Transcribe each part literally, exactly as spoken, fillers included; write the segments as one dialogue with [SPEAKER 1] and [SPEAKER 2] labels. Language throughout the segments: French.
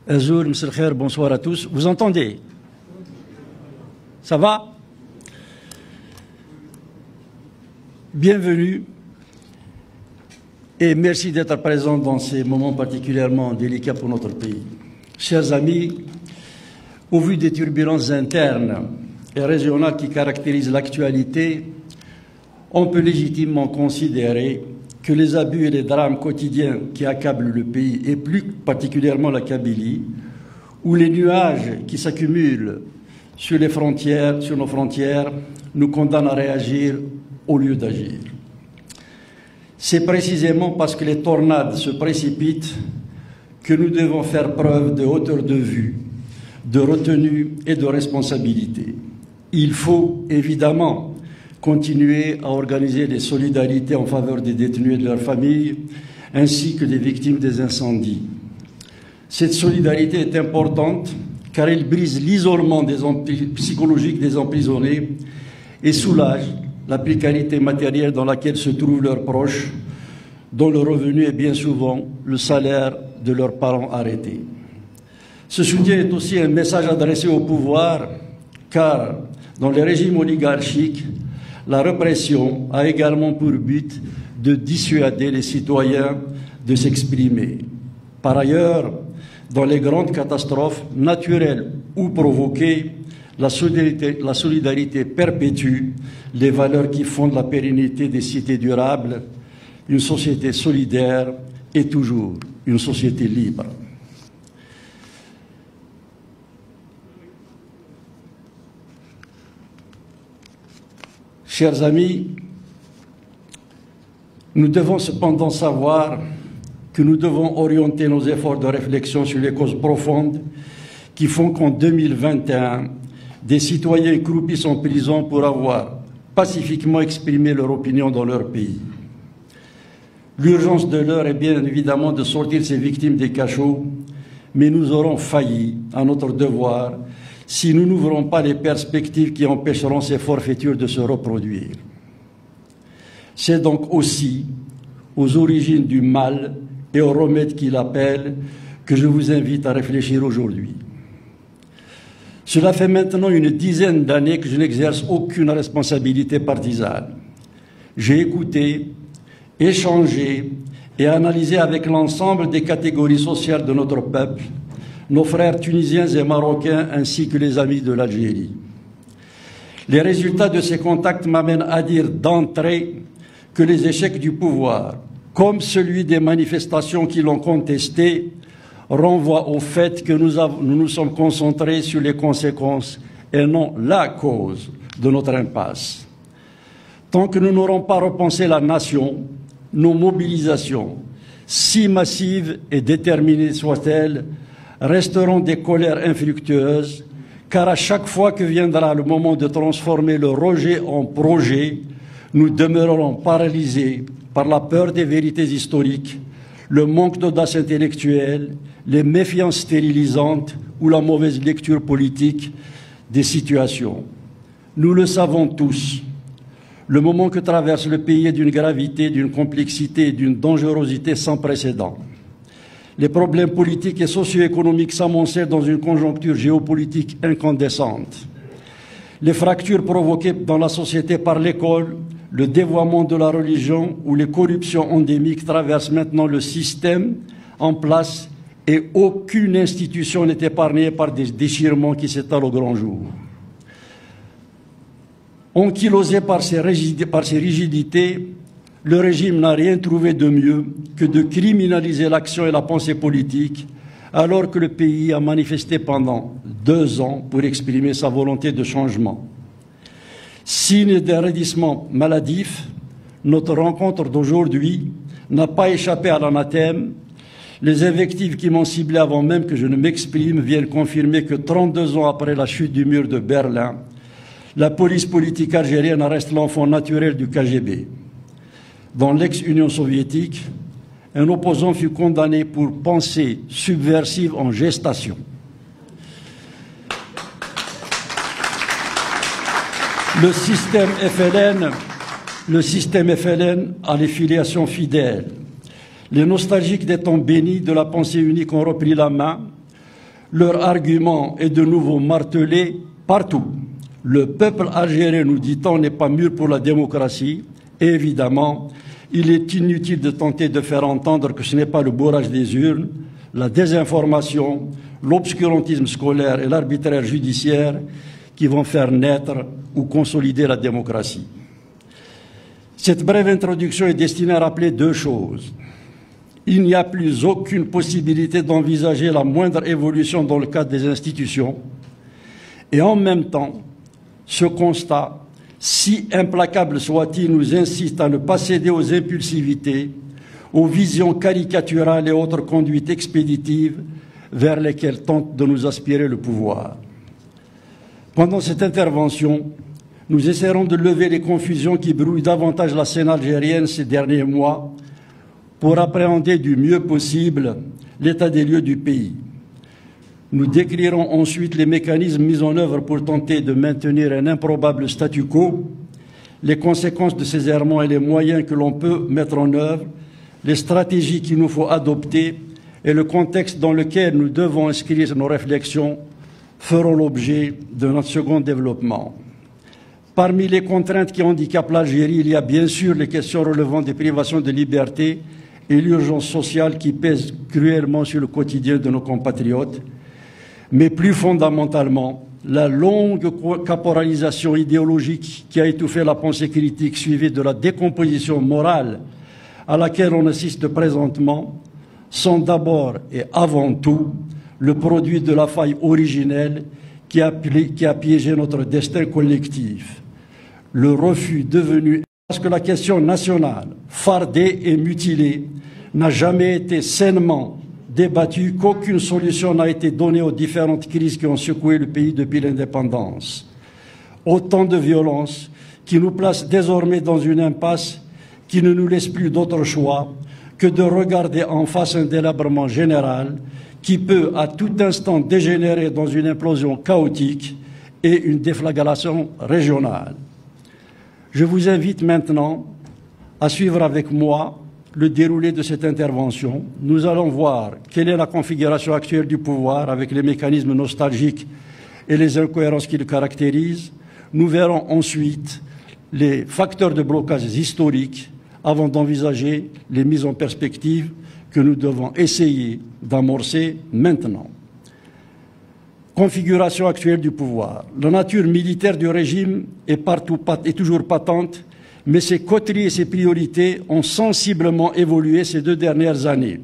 [SPEAKER 1] Azour, monsieur le khair, bonsoir à tous. Vous entendez? Ça va? Bienvenue et merci d'être présent dans ces moments particulièrement délicats pour notre pays. Chers amis, au vu des turbulences internes et régionales qui caractérisent l'actualité, on peut légitimement considérer que les abus et les drames quotidiens qui accablent le pays, et plus particulièrement la Kabylie, où les nuages qui s'accumulent sur les frontières, sur nos frontières, nous condamnent à réagir au lieu d'agir. C'est précisément parce que les tornades se précipitent que nous devons faire preuve de hauteur de vue, de retenue et de responsabilité. Il faut évidemment continuer à organiser des solidarités en faveur des détenus et de leurs familles, ainsi que des victimes des incendies. Cette solidarité est importante car elle brise l'isolement psychologique des emprisonnés et soulage la précarité matérielle dans laquelle se trouvent leurs proches, dont le revenu est bien souvent le salaire de leurs parents arrêtés. Ce soutien est aussi un message adressé au pouvoir, car dans les régimes oligarchiques, la répression a également pour but de dissuader les citoyens de s'exprimer. Par ailleurs, dans les grandes catastrophes naturelles ou provoquées, la solidarité, la solidarité perpétue les valeurs qui fondent la pérennité des cités durables. Une société solidaire est toujours une société libre. Chers amis, nous devons cependant savoir que nous devons orienter nos efforts de réflexion sur les causes profondes qui font qu'en deux mille vingt et un, des citoyens croupissent en prison pour avoir pacifiquement exprimé leur opinion dans leur pays. L'urgence de l'heure est bien évidemment de sortir ces victimes des cachots, mais nous aurons failli à notre devoir si nous n'ouvrons pas les perspectives qui empêcheront ces forfaitures de se reproduire. C'est donc aussi aux origines du mal et aux remèdes qu'il appelle que je vous invite à réfléchir aujourd'hui. Cela fait maintenant une dizaine d'années que je n'exerce aucune responsabilité partisane. J'ai écouté, échangé et analysé avec l'ensemble des catégories sociales de notre peuple, nos frères tunisiens et marocains ainsi que les amis de l'Algérie. Les résultats de ces contacts m'amènent à dire d'entrée que les échecs du pouvoir, comme celui des manifestations qui l'ont contesté, renvoient au fait que nous, avons, nous nous sommes concentrés sur les conséquences et non la cause de notre impasse. Tant que nous n'aurons pas repensé la nation, nos mobilisations, si massives et déterminées soient-elles, resteront des colères infructueuses, car à chaque fois que viendra le moment de transformer le rejet en projet, nous demeurerons paralysés par la peur des vérités historiques, le manque d'audace intellectuelle, les méfiances stérilisantes ou la mauvaise lecture politique des situations. Nous le savons tous, le moment que traverse le pays est d'une gravité, d'une complexité et d'une dangerosité sans précédent. Les problèmes politiques et socio-économiques s'amoncellent dans une conjoncture géopolitique incandescente. Les fractures provoquées dans la société par l'école, le dévoiement de la religion ou les corruptions endémiques traversent maintenant le système en place et aucune institution n'est épargnée par des déchirements qui s'étalent au grand jour. Ankylosé par ces rigidités, le régime n'a rien trouvé de mieux que de criminaliser l'action et la pensée politique, alors que le pays a manifesté pendant deux ans pour exprimer sa volonté de changement. Signe d'un raidissement maladif, notre rencontre d'aujourd'hui n'a pas échappé à l'anathème. Les invectives qui m'ont ciblé avant même que je ne m'exprime viennent confirmer que trente-deux ans après la chute du mur de Berlin, la police politique algérienne reste l'enfant naturel du K G B. Dans l'ex-Union soviétique, un opposant fut condamné pour pensée subversive en gestation. Le système F L N, le système F L N a les filiations fidèles. Les nostalgiques des temps bénis de la pensée unique ont repris la main. Leur argument est de nouveau martelé partout. Le peuple algérien, nous dit-on, n'est pas mûr pour la démocratie. Et évidemment, il est inutile de tenter de faire entendre que ce n'est pas le bourrage des urnes, la désinformation, l'obscurantisme scolaire et l'arbitraire judiciaire qui vont faire naître ou consolider la démocratie. Cette brève introduction est destinée à rappeler deux choses. Il n'y a plus aucune possibilité d'envisager la moindre évolution dans le cadre des institutions. Et en même temps, ce constat, si implacable soit-il, nous insiste à ne pas céder aux impulsivités, aux visions caricaturales et autres conduites expéditives vers lesquelles tente de nous aspirer le pouvoir. Pendant cette intervention, nous essaierons de lever les confusions qui brouillent davantage la scène algérienne ces derniers mois pour appréhender du mieux possible l'état des lieux du pays. Nous décrirons ensuite les mécanismes mis en œuvre pour tenter de maintenir un improbable statu quo, les conséquences de ces errements et les moyens que l'on peut mettre en œuvre, les stratégies qu'il nous faut adopter et le contexte dans lequel nous devons inscrire nos réflexions feront l'objet de notre second développement. Parmi les contraintes qui handicapent l'Algérie, il y a bien sûr les questions relevant des privations de liberté et l'urgence sociale qui pèse cruellement sur le quotidien de nos compatriotes, mais plus fondamentalement, la longue caporalisation idéologique qui a étouffé la pensée critique suivie de la décomposition morale à laquelle on assiste présentement sont d'abord et avant tout le produit de la faille originelle qui a, qui a piégé notre destin collectif. Le refus devenu, parce que la question nationale, fardée et mutilée, n'a jamais été sainement débattue, qu'aucune solution n'a été donnée aux différentes crises qui ont secoué le pays depuis l'indépendance. Autant de violences qui nous placent désormais dans une impasse qui ne nous laisse plus d'autre choix que de regarder en face un délabrement général qui peut à tout instant dégénérer dans une implosion chaotique et une déflagration régionale. Je vous invite maintenant à suivre avec moi le déroulé de cette intervention. Nous allons voir quelle est la configuration actuelle du pouvoir avec les mécanismes nostalgiques et les incohérences qui le caractérisent. Nous verrons ensuite les facteurs de blocage historiques avant d'envisager les mises en perspective que nous devons essayer d'amorcer maintenant. Configuration actuelle du pouvoir. La nature militaire du régime est, partout, est toujours patente, mais ses coteries et ses priorités ont sensiblement évolué ces deux dernières années.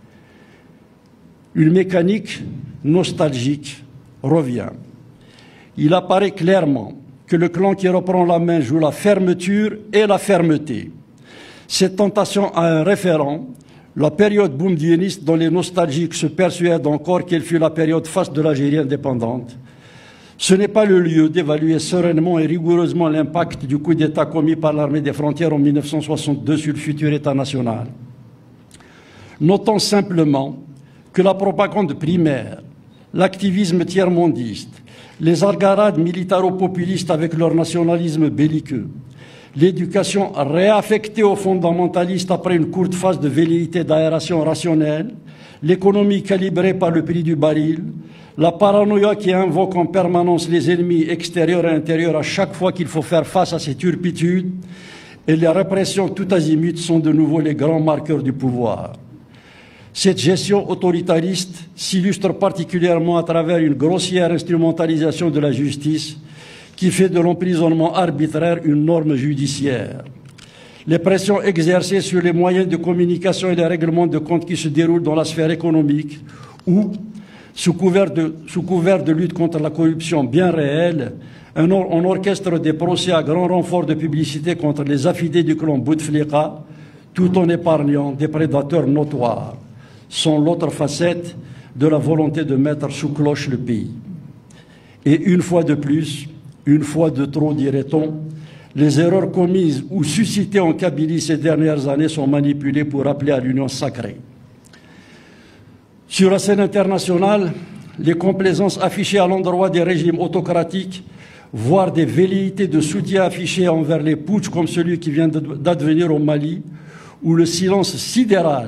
[SPEAKER 1] Une mécanique nostalgique revient. Il apparaît clairement que le clan qui reprend la main joue la fermeture et la fermeté. Cette tentation a un référent, la période boumedieniste dont les nostalgiques se persuadent encore qu'elle fut la période faste de l'Algérie indépendante. Ce n'est pas le lieu d'évaluer sereinement et rigoureusement l'impact du coup d'État commis par l'armée des frontières en mille neuf cent soixante-deux sur le futur État national. Notons simplement que la propagande primaire, l'activisme tiers-mondiste, les algarades militaro-populistes avec leur nationalisme belliqueux, l'éducation réaffectée aux fondamentalistes après une courte phase de velléité d'aération rationnelle, l'économie calibrée par le prix du baril, la paranoïa qui invoque en permanence les ennemis extérieurs et intérieurs à chaque fois qu'il faut faire face à ces turpitudes, et les répressions tout azimut sont de nouveau les grands marqueurs du pouvoir. Cette gestion autoritariste s'illustre particulièrement à travers une grossière instrumentalisation de la justice qui fait de l'emprisonnement arbitraire une norme judiciaire. Les pressions exercées sur les moyens de communication et les règlements de compte qui se déroulent dans la sphère économique ou, sous couvert de, sous couvert de lutte contre la corruption bien réelle, un or, on orchestre des procès à grand renfort de publicité contre les affidés du clan Bouteflika, tout en épargnant des prédateurs notoires, sont l'autre facette de la volonté de mettre sous cloche le pays. Et une fois de plus, une fois de trop, dirait-on, les erreurs commises ou suscitées en Kabylie ces dernières années sont manipulées pour appeler à l'union sacrée. Sur la scène internationale, les complaisances affichées à l'endroit des régimes autocratiques, voire des velléités de soutien affichées envers les putschs comme celui qui vient d'advenir au Mali, ou le silence sidéral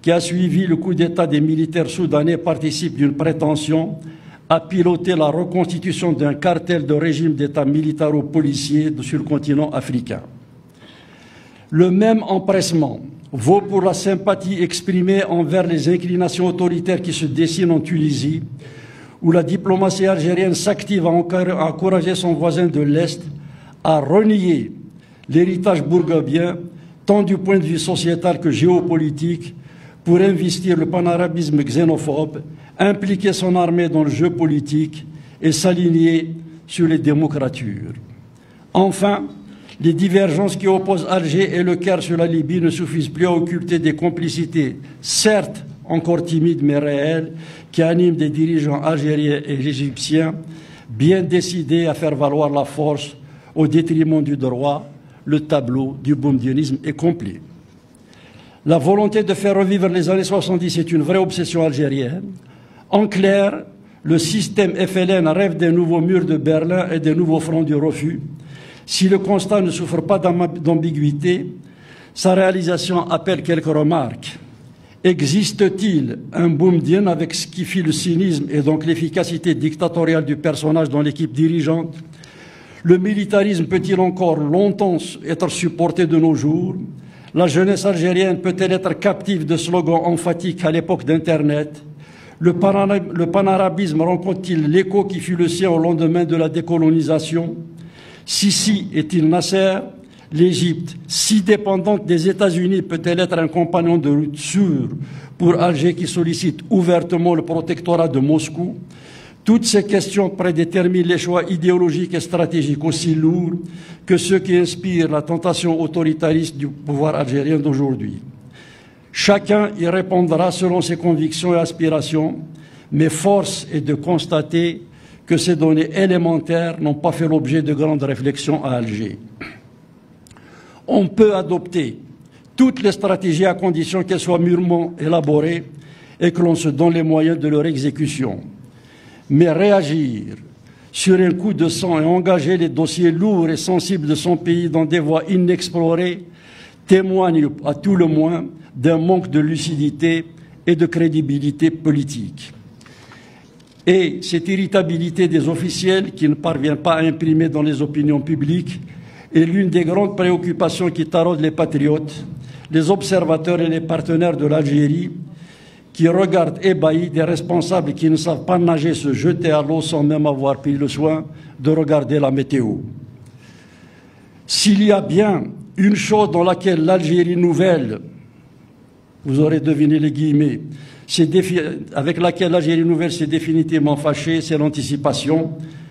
[SPEAKER 1] qui a suivi le coup d'État des militaires soudanais participe d'une prétention à piloter la reconstitution d'un cartel de régime d'État militaro-policier sur le continent africain. Le même empressement vaut pour la sympathie exprimée envers les inclinations autoritaires qui se dessinent en Tunisie, où la diplomatie algérienne s'active à encourager son voisin de l'Est à renier l'héritage bourguibien, tant du point de vue sociétal que géopolitique, pour investir le panarabisme xénophobe, impliquer son armée dans le jeu politique et s'aligner sur les démocratures. Enfin, les divergences qui opposent Alger et le Caire sur la Libye ne suffisent plus à occulter des complicités, certes encore timides mais réelles, qui animent des dirigeants algériens et égyptiens bien décidés à faire valoir la force au détriment du droit. Le tableau du boumedienisme est complet. La volonté de faire revivre les années soixante-dix est une vraie obsession algérienne. En clair, le système F L N rêve des nouveaux murs de Berlin et des nouveaux fronts du refus. Si le constat ne souffre pas d'ambiguïté, sa réalisation appelle quelques remarques. Existe-t-il un boumedien avec ce qui fit le cynisme et donc l'efficacité dictatoriale du personnage dans l'équipe dirigeante? Le militarisme peut-il encore longtemps être supporté de nos jours? La jeunesse algérienne peut-elle être captive de slogans emphatiques à l'époque d'Internet? Le, le panarabisme rencontre-t-il l'écho qui fut le sien au lendemain de la décolonisation? Sisi est-il Nasser? L'Égypte, si dépendante des États-Unis, peut-elle être un compagnon de route sûr pour Alger qui sollicite ouvertement le protectorat de Moscou? Toutes ces questions prédéterminent les choix idéologiques et stratégiques aussi lourds que ceux qui inspirent la tentation autoritariste du pouvoir algérien d'aujourd'hui. Chacun y répondra selon ses convictions et aspirations, mais force est de constater que ces données élémentaires n'ont pas fait l'objet de grandes réflexions à Alger. On peut adopter toutes les stratégies à condition qu'elles soient mûrement élaborées et que l'on se donne les moyens de leur exécution. Mais réagir sur un coup de sang et engager les dossiers lourds et sensibles de son pays dans des voies inexplorées témoigne à tout le moins d'un manque de lucidité et de crédibilité politique. Et cette irritabilité des officiels qui ne parvient pas à imprimer dans les opinions publiques est l'une des grandes préoccupations qui taraudent les patriotes, les observateurs et les partenaires de l'Algérie, qui regardent ébahis des responsables qui ne savent pas nager se jeter à l'eau sans même avoir pris le soin de regarder la météo. S'il y a bien une chose dans laquelle l'Algérie nouvelle, vous aurez deviné les guillemets, avec laquelle l'Algérie nouvelle s'est définitivement fâchée, c'est l'anticipation.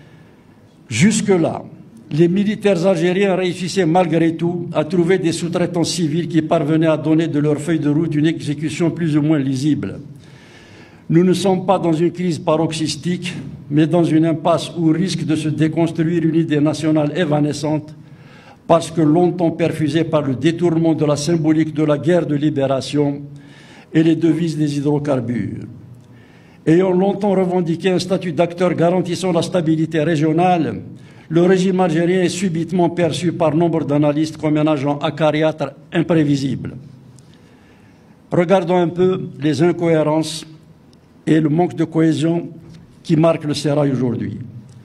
[SPEAKER 1] Jusque-là, les militaires algériens réussissaient malgré tout à trouver des sous-traitants civils qui parvenaient à donner de leur feuille de route une exécution plus ou moins lisible. Nous ne sommes pas dans une crise paroxystique, mais dans une impasse où risque de se déconstruire une idée nationale évanescente, parce que longtemps perfusée par le détournement de la symbolique de la guerre de libération et les devises des hydrocarbures. Ayant longtemps revendiqué un statut d'acteur garantissant la stabilité régionale, le régime algérien est subitement perçu par nombre d'analystes comme un agent acariâtre imprévisible. Regardons un peu les incohérences et le manque de cohésion qui marquent le sérail aujourd'hui.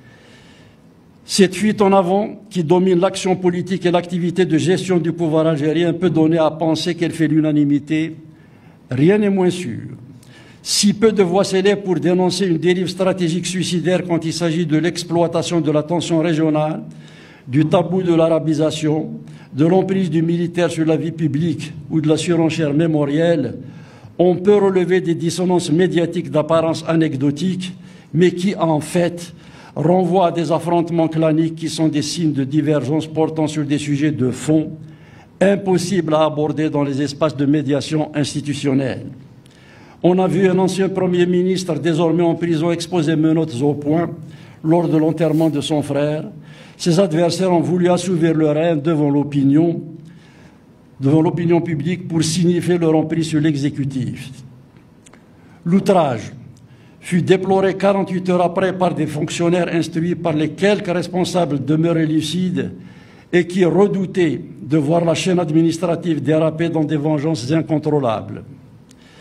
[SPEAKER 1] Cette fuite en avant qui domine l'action politique et l'activité de gestion du pouvoir algérien peut donner à penser qu'elle fait l'unanimité. Rien n'est moins sûr. Si peu de voix s'élèvent pour dénoncer une dérive stratégique suicidaire quand il s'agit de l'exploitation de la tension régionale, du tabou de l'arabisation, de l'emprise du militaire sur la vie publique ou de la surenchère mémorielle, on peut relever des dissonances médiatiques d'apparence anecdotique, mais qui, en fait, renvoient à des affrontements claniques qui sont des signes de divergence portant sur des sujets de fond, impossibles à aborder dans les espaces de médiation institutionnelle. On a vu un ancien Premier ministre, désormais en prison, exposer menottes au poing lors de l'enterrement de son frère. Ses adversaires ont voulu assouvir leur haine devant l'opinion, devant l'opinion publique pour signifier leur emprise sur l'exécutif. L'outrage fut déploré quarante-huit heures après par des fonctionnaires instruits par les quelques responsables demeurés lucides et qui redoutaient de voir la chaîne administrative déraper dans des vengeances incontrôlables.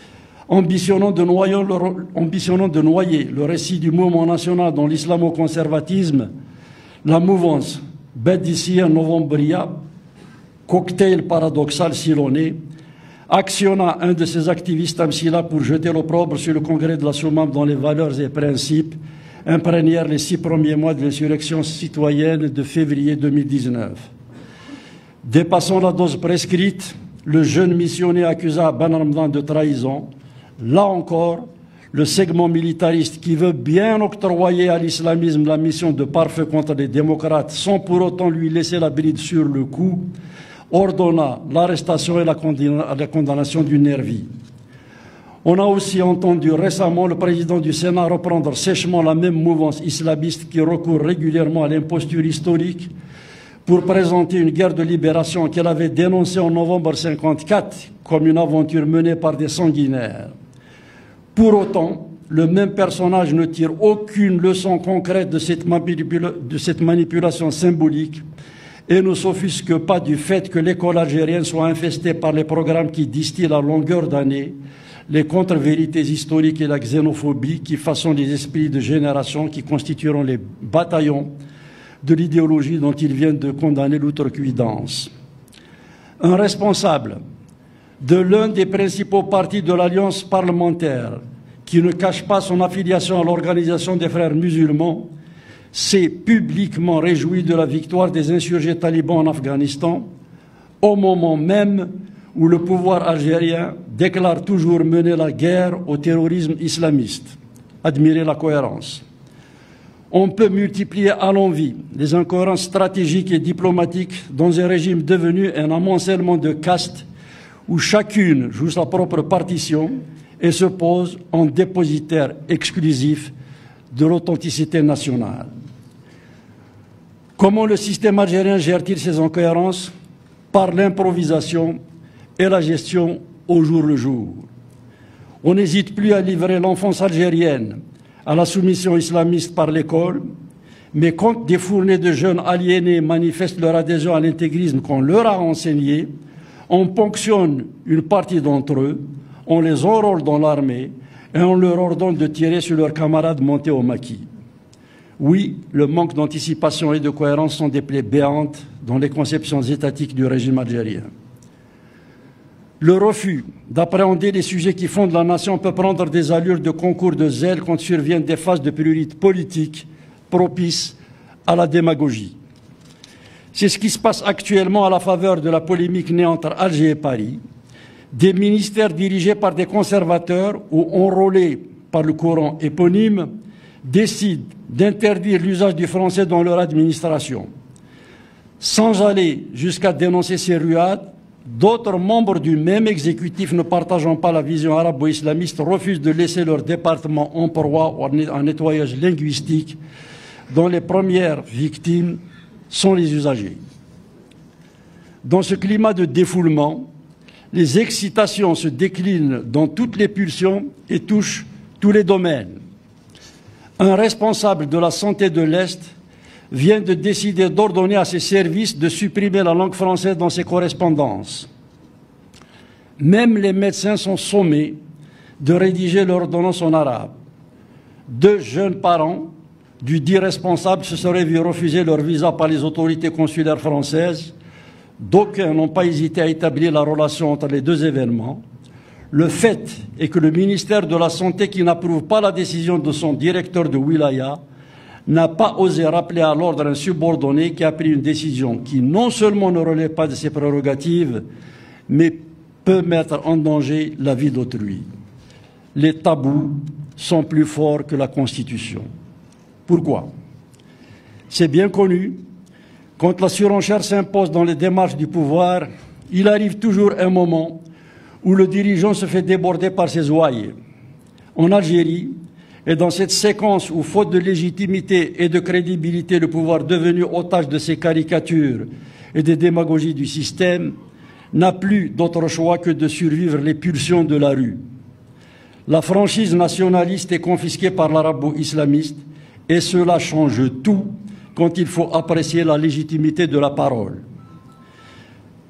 [SPEAKER 1] ambitionnant de noyer le, ambitionnant de noyer le récit du mouvement national dans l'islamo-conservatisme, la mouvance Bedissia Novembria, cocktail paradoxal s'il en est, actionna un de ses activistes Amsila pour jeter l'opprobre sur le congrès de la Soumam dont les valeurs et principes imprégnèrent les six premiers mois de l'insurrection citoyenne de février deux mille dix-neuf. Dépassant la dose prescrite, le jeune missionnaire accusa Ben Ramadan de trahison. Là encore, le segment militariste qui veut bien octroyer à l'islamisme la mission de pare-feu contre les démocrates sans pour autant lui laisser la bride sur le cou, ordonna l'arrestation et la condamnation du nervi. On a aussi entendu récemment le président du Sénat reprendre sèchement la même mouvance islamiste qui recourt régulièrement à l'imposture historique pour présenter une guerre de libération qu'elle avait dénoncée en novembre mille neuf cent cinquante-quatre comme une aventure menée par des sanguinaires. Pour autant, le même personnage ne tire aucune leçon concrète de cette, manipula- de cette manipulation symbolique et ne s'offusque pas du fait que l'école algérienne soit infestée par les programmes qui distillent à longueur d'année les contre-vérités historiques et la xénophobie qui façonnent les esprits de génération qui constitueront les bataillons de l'idéologie dont ils viennent de condamner l'outrecuidance. Un responsable de l'un des principaux partis de l'Alliance parlementaire, qui ne cache pas son affiliation à l'Organisation des Frères musulmans, s'est publiquement réjoui de la victoire des insurgés talibans en Afghanistan, au moment même où le pouvoir algérien déclare toujours mener la guerre au terrorisme islamiste. Admirez la cohérence. On peut multiplier à l'envi les incohérences stratégiques et diplomatiques dans un régime devenu un amoncellement de castes où chacune joue sa propre partition et se pose en dépositaire exclusif de l'authenticité nationale. Comment le système algérien gère-t-il ces incohérences? Par l'improvisation et la gestion au jour le jour. On n'hésite plus à livrer l'enfance algérienne à la soumission islamiste par l'école, mais quand des fournées de jeunes aliénés manifestent leur adhésion à l'intégrisme qu'on leur a enseigné, on ponctionne une partie d'entre eux, on les enrôle dans l'armée et on leur ordonne de tirer sur leurs camarades montés au maquis. Oui, le manque d'anticipation et de cohérence sont des plaies béantes dans les conceptions étatiques du régime algérien. Le refus d'appréhender les sujets qui fondent la nation peut prendre des allures de concours de zèle quand surviennent des phases de priorité politique propices à la démagogie. C'est ce qui se passe actuellement à la faveur de la polémique née entre Alger et Paris, des ministères dirigés par des conservateurs ou enrôlés par le courant éponyme décident d'interdire l'usage du français dans leur administration. Sans aller jusqu'à dénoncer ces ruades, d'autres membres du même exécutif ne partageant pas la vision arabo-islamiste refusent de laisser leur département en proie à un nettoyage linguistique dont les premières victimes sont les usagers. Dans ce climat de défoulement, les excitations se déclinent dans toutes les pulsions et touchent tous les domaines. Un responsable de la santé de l'Est vient de décider d'ordonner à ses services de supprimer la langue française dans ses correspondances. Même les médecins sont sommés de rédiger leur ordonnance en arabe. Deux jeunes parents du dit responsable se seraient vus refuser leur visa par les autorités consulaires françaises. D'aucuns n'ont pas hésité à établir la relation entre les deux événements. Le fait est que le ministère de la Santé, qui n'approuve pas la décision de son directeur de Wilaya, n'a pas osé rappeler à l'ordre un subordonné qui a pris une décision qui non seulement ne relève pas de ses prérogatives, mais peut mettre en danger la vie d'autrui. Les tabous sont plus forts que la Constitution. Pourquoi? C'est bien connu, quand la surenchère s'impose dans les démarches du pouvoir, il arrive toujours un moment où le dirigeant se fait déborder par ses ouailles. En Algérie, et dans cette séquence où, faute de légitimité et de crédibilité, le pouvoir devenu otage de ces caricatures et des démagogies du système n'a plus d'autre choix que de survivre les pulsions de la rue. La franchise nationaliste est confisquée par l'arabo-islamiste et cela change tout quand il faut apprécier la légitimité de la parole.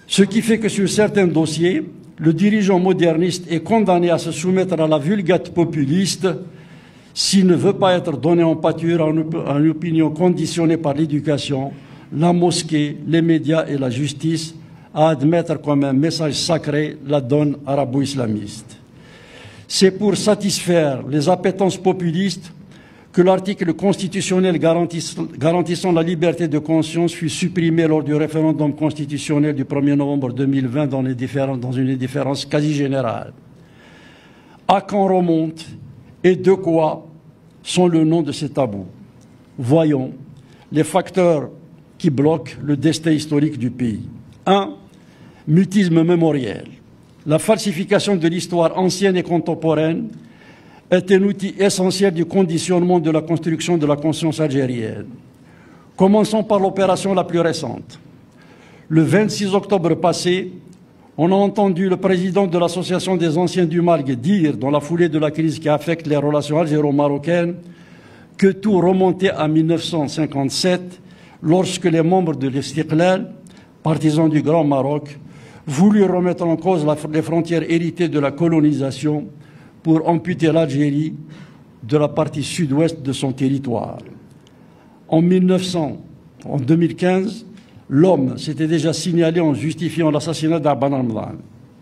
[SPEAKER 1] Ce qui fait que sur certains dossiers, le dirigeant moderniste est condamné à se soumettre à la vulgate populiste s'il ne veut pas être donné en pâture à une opinion conditionnée par l'éducation, la mosquée, les médias et la justice, à admettre comme un message sacré la donne arabo-islamiste. C'est pour satisfaire les appétences populistes que l'article constitutionnel garantissant la liberté de conscience fut supprimé lors du référendum constitutionnel du premier novembre deux mille vingt dans, les dans une indifférence quasi générale. À quand remonte et de quoi sont le nom de ces tabous? Voyons les facteurs qui bloquent le destin historique du pays. un. Mutisme mémoriel. La falsification de l'histoire ancienne et contemporaine est un outil essentiel du conditionnement de la construction de la conscience algérienne. Commençons par l'opération la plus récente. Le vingt-six octobre passé, on a entendu le président de l'Association des anciens du Malgue dire, dans la foulée de la crise qui affecte les relations algéro-marocaines, que tout remontait à mille neuf cent cinquante-sept, lorsque les membres de l'Istiqlal, partisans du Grand Maroc, voulurent remettre en cause la, les frontières héritées de la colonisation pour amputer l'Algérie de la partie sud-ouest de son territoire. En, mille neuf cents, en deux mille quinze, l'homme s'était déjà signalé en justifiant l'assassinat d'Abban Ramadan.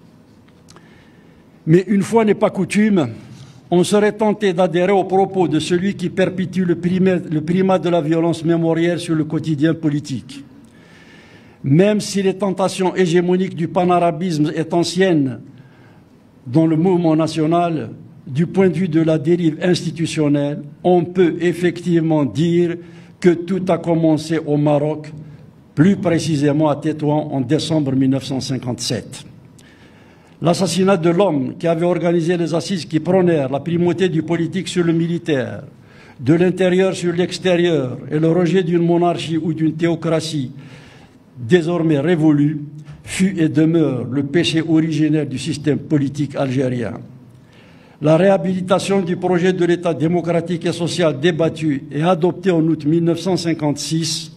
[SPEAKER 1] Mais une fois n'est pas coutume, on serait tenté d'adhérer aux propos de celui qui perpétue le primat, le primat de la violence mémorielle sur le quotidien politique. Même si les tentations hégémoniques du panarabisme est ancienne dans le mouvement national, du point de vue de la dérive institutionnelle, on peut effectivement dire que tout a commencé au Maroc, plus précisément à Tétouan en décembre mille neuf cent cinquante-sept. L'assassinat de l'homme qui avait organisé les assises qui prônèrent la primauté du politique sur le militaire, de l'intérieur sur l'extérieur et le rejet d'une monarchie ou d'une théocratie désormais révolue, fut et demeure le péché originaire du système politique algérien. La réhabilitation du projet de l'État démocratique et social débattu et adopté en août mille neuf cent cinquante-six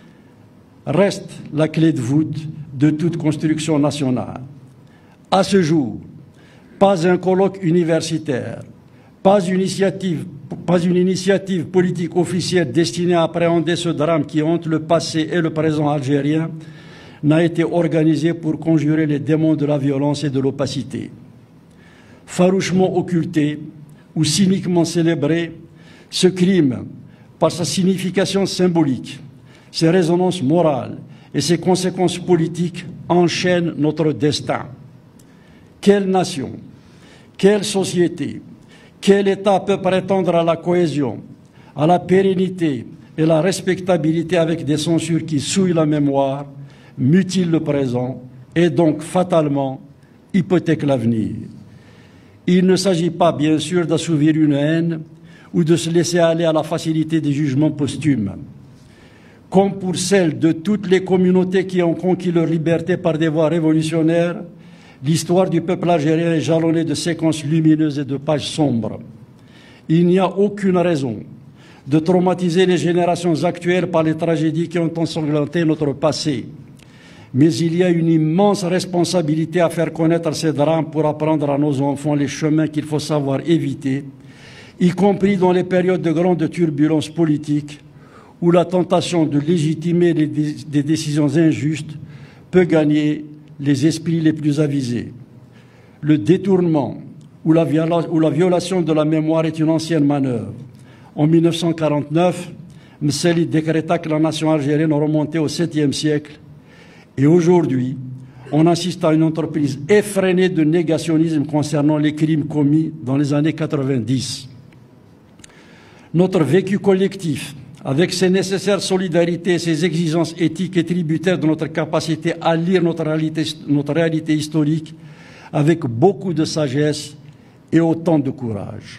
[SPEAKER 1] reste la clé de voûte de toute construction nationale. À ce jour, pas un colloque universitaire, pas une initiative, pas une initiative politique officielle destinée à appréhender ce drame qui hante le passé et le présent algérien n'a été organisé pour conjurer les démons de la violence et de l'opacité. Farouchement occulté ou cyniquement célébré, ce crime, par sa signification symbolique, ses résonances morales et ses conséquences politiques, enchaîne notre destin. Quelle nation, quelle société, quel État peut prétendre à la cohésion, à la pérennité et la respectabilité avec des censures qui souillent la mémoire, mutilent le présent et donc fatalement hypothèquent l'avenir? Il ne s'agit pas, bien sûr, d'assouvir une haine ou de se laisser aller à la facilité des jugements posthumes. Comme pour celle de toutes les communautés qui ont conquis leur liberté par des voies révolutionnaires, l'histoire du peuple algérien est jalonnée de séquences lumineuses et de pages sombres. Il n'y a aucune raison de traumatiser les générations actuelles par les tragédies qui ont ensanglanté notre passé. Mais il y a une immense responsabilité à faire connaître ces drames pour apprendre à nos enfants les chemins qu'il faut savoir éviter, y compris dans les périodes de grandes turbulences politiques où la tentation de légitimer les dé- des décisions injustes peut gagner les esprits les plus avisés. Le détournement ou la, viola- ou la violation de la mémoire est une ancienne manœuvre. En mille neuf cent quarante-neuf, Mseli décréta que la nation algérienne remontait au septième siècle. Et aujourd'hui, on assiste à une entreprise effrénée de négationnisme concernant les crimes commis dans les années quatre-vingt-dix. Notre vécu collectif, avec ses nécessaires solidarités et ses exigences éthiques et tributaires de notre capacité à lire notre réalité, notre réalité historique avec beaucoup de sagesse et autant de courage.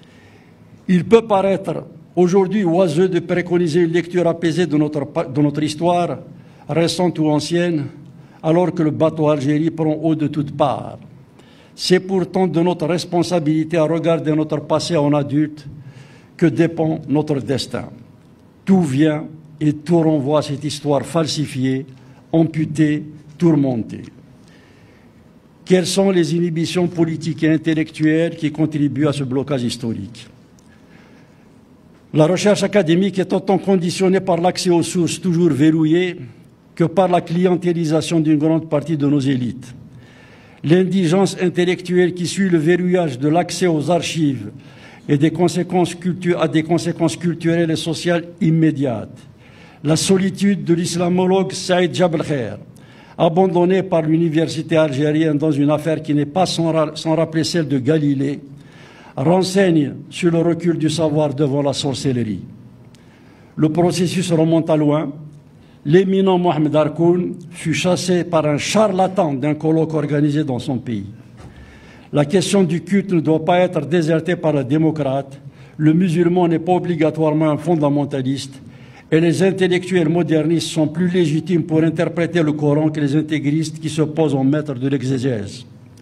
[SPEAKER 1] Il peut paraître aujourd'hui oiseux de préconiser une lecture apaisée de notre, de notre histoire, récente ou ancienne, alors que le bateau Algérie prend eau de toutes parts. C'est pourtant de notre responsabilité à regarder notre passé en adulte que dépend notre destin. Tout vient et tout renvoie à cette histoire falsifiée, amputée, tourmentée. Quelles sont les inhibitions politiques et intellectuelles qui contribuent à ce blocage historique? La recherche académique est autant conditionnée par l'accès aux sources toujours verrouillées que par la clientélisation d'une grande partie de nos élites. L'indigence intellectuelle qui suit le verrouillage de l'accès aux archives et des conséquences a des conséquences culturelles et sociales immédiates. La solitude de l'islamologue Saïd Jabel Khair, abandonné par l'université algérienne dans une affaire qui n'est pas sans, ra sans rappeler celle de Galilée, renseigne sur le recul du savoir devant la sorcellerie. Le processus remonte à loin. L'éminent Mohamed Harkoun fut chassé par un charlatan d'un colloque organisé dans son pays. La question du culte ne doit pas être désertée par la démocrate. Le musulman n'est pas obligatoirement un fondamentaliste et les intellectuels modernistes sont plus légitimes pour interpréter le Coran que les intégristes qui se posent en maîtres de l'exégèse.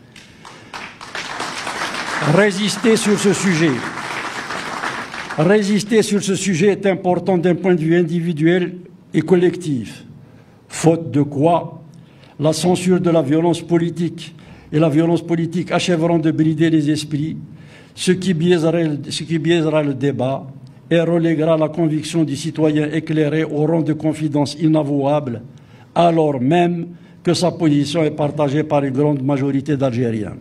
[SPEAKER 1] Résister sur ce sujet. Résister sur ce sujet est important d'un point de vue individuel et collectif. Faute de quoi, la censure de la violence politique et la violence politique achèveront de brider les esprits, ce qui biaisera, ce qui biaisera le débat et reléguera la conviction du citoyen éclairé au rang de confidence inavouable, alors même que sa position est partagée par une grande majorité d'Algériens.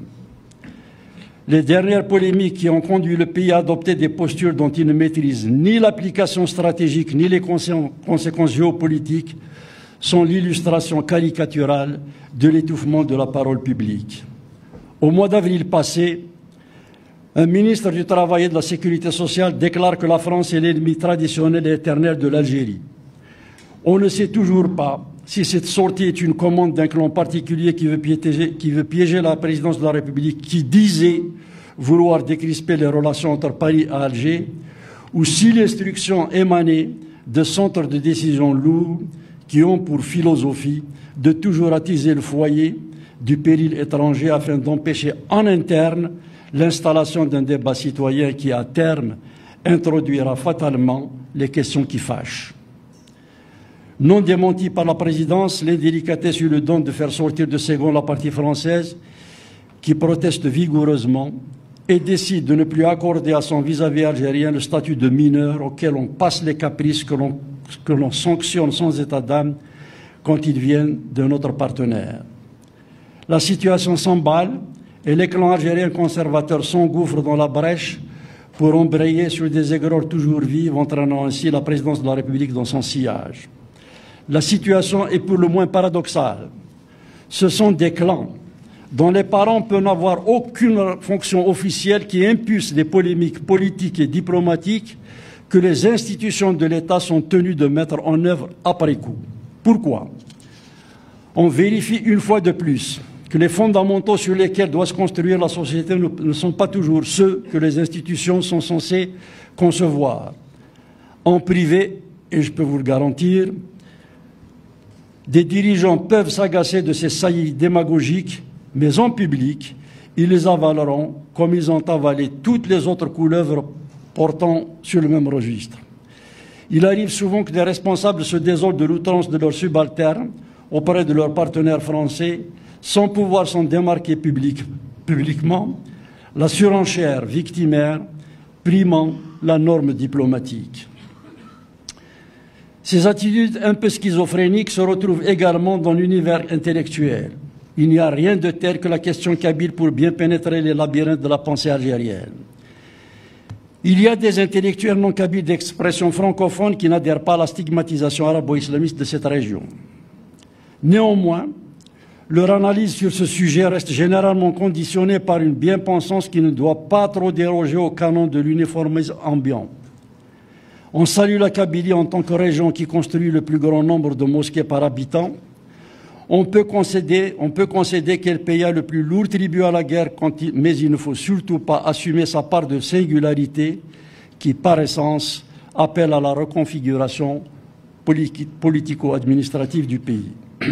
[SPEAKER 1] Les dernières polémiques qui ont conduit le pays à adopter des postures dont il ne maîtrise ni l'application stratégique ni les conséquences géopolitiques sont l'illustration caricaturale de l'étouffement de la parole publique. Au mois d'avril passé, un ministre du Travail et de la Sécurité sociale déclare que la France est l'ennemi traditionnel et éternel de l'Algérie. On ne sait toujours pas si cette sortie est une commande d'un clan particulier qui veut, piéger, qui veut piéger la présidence de la République, qui disait vouloir décrisper les relations entre Paris et Alger, ou si l'instruction émanait de centres de décision lourds qui ont pour philosophie de toujours attiser le foyer du péril étranger afin d'empêcher en interne l'installation d'un débat citoyen qui, à terme, introduira fatalement les questions qui fâchent. Non démenti par la présidence, l'indélicatesse eut le don de faire sortir de Ségou la partie française qui proteste vigoureusement et décide de ne plus accorder à son vis-à-vis algérien le statut de mineur auquel on passe les caprices que l'on que l'on sanctionne sans état d'âme quand ils viennent de notre partenaire. La situation s'emballe et les clans algériens conservateurs s'engouffrent dans la brèche pour embrayer sur des aigreurs toujours vives, entraînant ainsi la présidence de la République dans son sillage. La situation est pour le moins paradoxale. Ce sont des clans dont les parents peuvent n'avoir aucune fonction officielle qui impulsent des polémiques politiques et diplomatiques que les institutions de l'État sont tenues de mettre en œuvre après coup. Pourquoi? On vérifie une fois de plus que les fondamentaux sur lesquels doit se construire la société ne sont pas toujours ceux que les institutions sont censées concevoir. En privé, et je peux vous le garantir, des dirigeants peuvent s'agacer de ces saillies démagogiques, mais en public, ils les avaleront comme ils ont avalé toutes les autres couleuvres portant sur le même registre. Il arrive souvent que des responsables se désolent de l'outrance de leurs subalternes auprès de leurs partenaires français sans pouvoir s'en démarquer public, publiquement, la surenchère victimaire primant la norme diplomatique. Ces attitudes un peu schizophréniques se retrouvent également dans l'univers intellectuel. Il n'y a rien de tel que la question kabyle pour bien pénétrer les labyrinthes de la pensée algérienne. Il y a des intellectuels non kabyles d'expression francophone qui n'adhèrent pas à la stigmatisation arabo-islamiste de cette région. Néanmoins, leur analyse sur ce sujet reste généralement conditionnée par une bien-pensance qui ne doit pas trop déroger au canon de l'uniformisme ambiant. On salue la Kabylie en tant que région qui construit le plus grand nombre de mosquées par habitant. On peut concéder, on peut concéder qu'elle paya le plus lourd tribut à la guerre, quand il, mais il ne faut surtout pas assumer sa part de singularité qui, par essence, appelle à la reconfiguration politico-administrative du pays.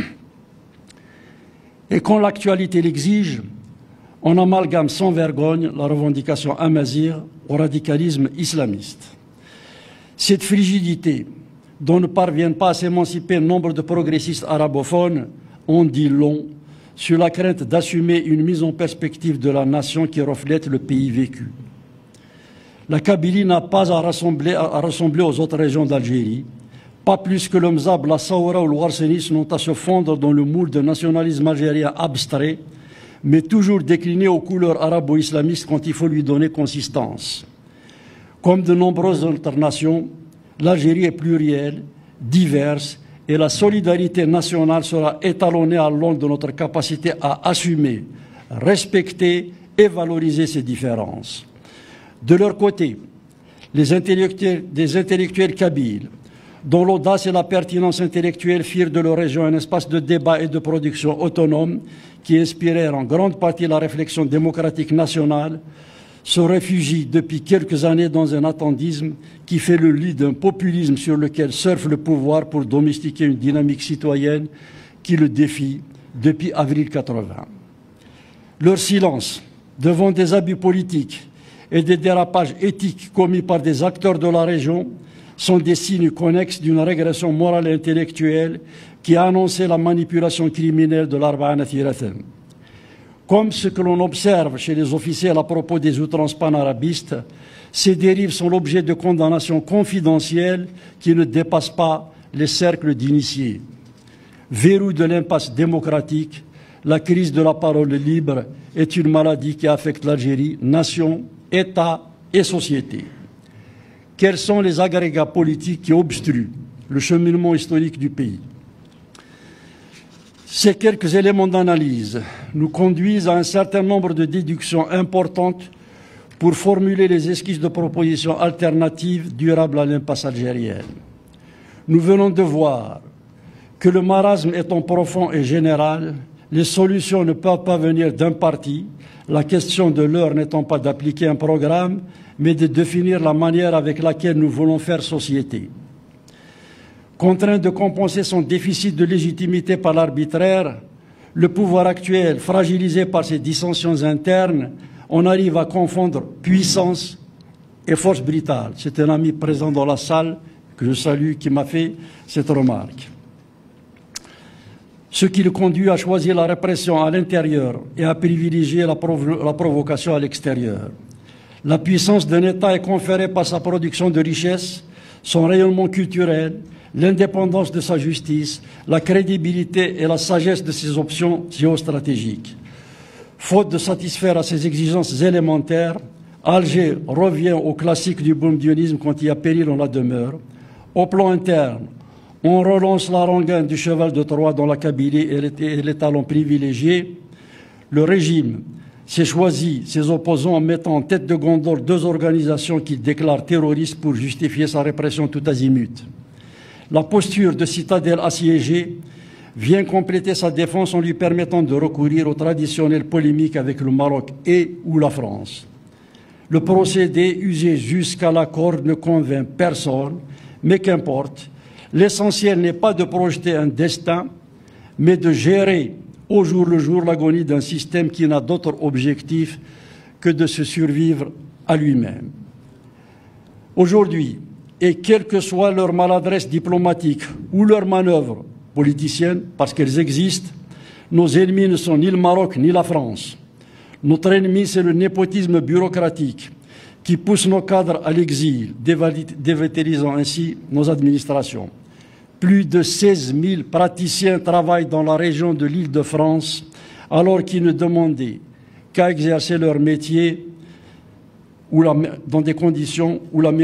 [SPEAKER 1] Et quand l'actualité l'exige, on amalgame sans vergogne la revendication amazigh au radicalisme islamiste. Cette frigidité, dont ne parviennent pas à s'émanciper nombre de progressistes arabophones, en dit long sur la crainte d'assumer une mise en perspective de la nation qui reflète le pays vécu. La Kabylie n'a pas à ressembler, à ressembler aux autres régions d'Algérie, pas plus que le Mzab, la Saoura ou le Warsenis n'ont à se fondre dans le moule de nationalisme algérien abstrait, mais toujours décliné aux couleurs arabo-islamistes quand il faut lui donner consistance. Comme de nombreuses autres nations, l'Algérie est plurielle, diverse, et la solidarité nationale sera étalonnée à l'aune de notre capacité à assumer, respecter et valoriser ces différences. De leur côté, les intellectuels, des intellectuels kabyles, dont l'audace et la pertinence intellectuelle firent de leur région un espace de débat et de production autonome qui inspirèrent en grande partie la réflexion démocratique nationale, se réfugient depuis quelques années dans un attendisme qui fait le lit d'un populisme sur lequel surfe le pouvoir pour domestiquer une dynamique citoyenne qui le défie depuis avril quatre-vingt. Leur silence devant des abus politiques et des dérapages éthiques commis par des acteurs de la région sont des signes connexes d'une régression morale et intellectuelle qui a annoncé la manipulation criminelle de l'Arba'ana Thirathan. Comme ce que l'on observe chez les officiels à propos des outrances panarabistes, ces dérives sont l'objet de condamnations confidentielles qui ne dépassent pas les cercles d'initiés. Verrou de l'impasse démocratique, la crise de la parole libre est une maladie qui affecte l'Algérie, nation, État et société. Quels sont les agrégats politiques qui obstruent le cheminement historique du pays? Ces quelques éléments d'analyse nous conduisent à un certain nombre de déductions importantes pour formuler les esquisses de propositions alternatives durables à l'impasse algérienne. Nous venons de voir que le marasme étant profond et général, les solutions ne peuvent pas venir d'un parti, la question de l'heure n'étant pas d'appliquer un programme, mais de définir la manière avec laquelle nous voulons faire société. Contraint de compenser son déficit de légitimité par l'arbitraire, le pouvoir actuel, fragilisé par ses dissensions internes, on arrive à confondre puissance et force brutale. C'est un ami présent dans la salle, que je salue, qui m'a fait cette remarque. Ce qui le conduit à choisir la répression à l'intérieur et à privilégier la, provo la provocation à l'extérieur. La puissance d'un État est conférée par sa production de richesses, son rayonnement culturel, l'indépendance de sa justice, la crédibilité et la sagesse de ses options géostratégiques. Faute de satisfaire à ces exigences élémentaires, Alger revient au classique du bourguignonisme quand il y a péril on la demeure. Au plan interne, on relance la rengaine du cheval de Troie dans la Kabylie et l'étalon privilégié. Le régime s'est choisi ses opposants en mettant en tête de gondole deux organisations qu'il déclare terroristes pour justifier sa répression tout azimut. La posture de citadelle assiégée vient compléter sa défense en lui permettant de recourir aux traditionnelles polémiques avec le Maroc et ou la France. Le procédé usé jusqu'à la corde ne convainc personne, mais qu'importe. L'essentiel n'est pas de projeter un destin, mais de gérer au jour le jour l'agonie d'un système qui n'a d'autre objectif que de se survivre à lui-même. Aujourd'hui, et quelle que soit leur maladresse diplomatique ou leurs manœuvres politiciennes, parce qu'elles existent, nos ennemis ne sont ni le Maroc ni la France. Notre ennemi, c'est le népotisme bureaucratique qui pousse nos cadres à l'exil, dévitalisant ainsi nos administrations. Plus de seize mille praticiens travaillent dans la région de l'Île-de-France alors qu'ils ne demandaient qu'à exercer leur métier ou la, dans des conditions où la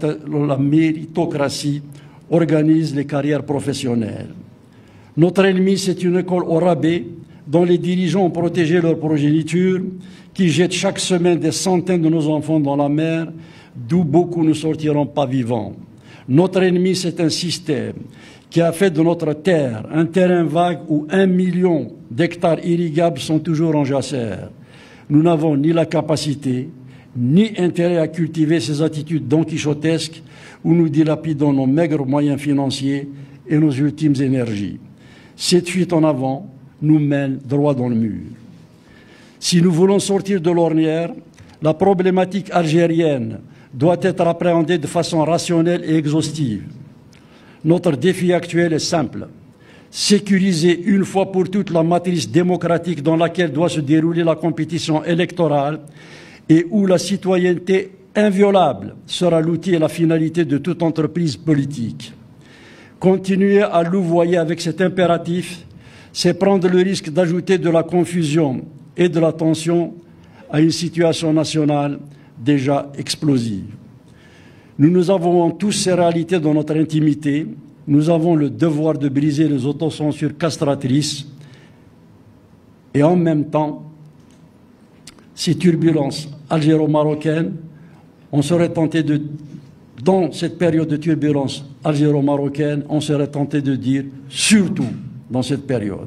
[SPEAKER 1] méritocratie organise les carrières professionnelles. Notre ennemi, c'est une école au rabais dont les dirigeants ont protégé leur progéniture, qui jette chaque semaine des centaines de nos enfants dans la mer, d'où beaucoup ne sortiront pas vivants. Notre ennemi, c'est un système qui a fait de notre terre un terrain vague où un million d'hectares irrigables sont toujours en jachère. Nous n'avons ni la capacité, ni intérêt à cultiver ces attitudes donquichotesques où nous dilapidons nos maigres moyens financiers et nos ultimes énergies. Cette fuite en avant nous mène droit dans le mur. Si nous voulons sortir de l'ornière, la problématique algérienne doit être appréhendée de façon rationnelle et exhaustive. Notre défi actuel est simple, sécuriser une fois pour toutes la matrice démocratique dans laquelle doit se dérouler la compétition électorale et où la citoyenneté inviolable sera l'outil et la finalité de toute entreprise politique. Continuer à louvoyer avec cet impératif, c'est prendre le risque d'ajouter de la confusion et de la tension à une situation nationale déjà explosive. Nous nous avons tous ces réalités dans notre intimité. Nous avons le devoir de briser les autocensures castratrices et en même temps, ces turbulences algéro-marocaines, on serait tenté de, dans cette période de turbulence algéro-marocaine, on serait tenté de dire, surtout dans cette période.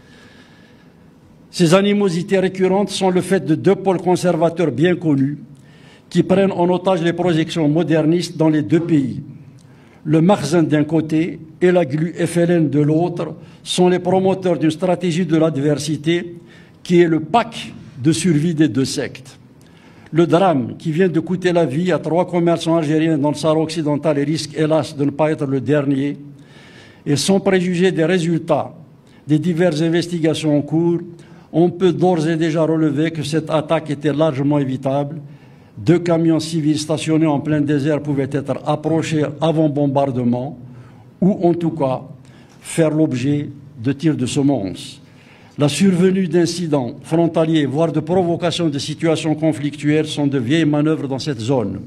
[SPEAKER 1] Ces animosités récurrentes sont le fait de deux pôles conservateurs bien connus qui prennent en otage les projections modernistes dans les deux pays. Le Makhzen d'un côté et la glu F L N de l'autre sont les promoteurs d'une stratégie de l'adversité qui est le pack de survie des deux sectes. Le drame qui vient de coûter la vie à trois commerçants algériens dans le Sahara occidental et risque hélas de ne pas être le dernier, et sans préjuger des résultats des diverses investigations en cours, on peut d'ores et déjà relever que cette attaque était largement évitable. Deux camions civils stationnés en plein désert pouvaient être approchés avant bombardement ou en tout cas faire l'objet de tirs de semonce. La survenue d'incidents frontaliers, voire de provocation de situations conflictuelles sont de vieilles manœuvres dans cette zone.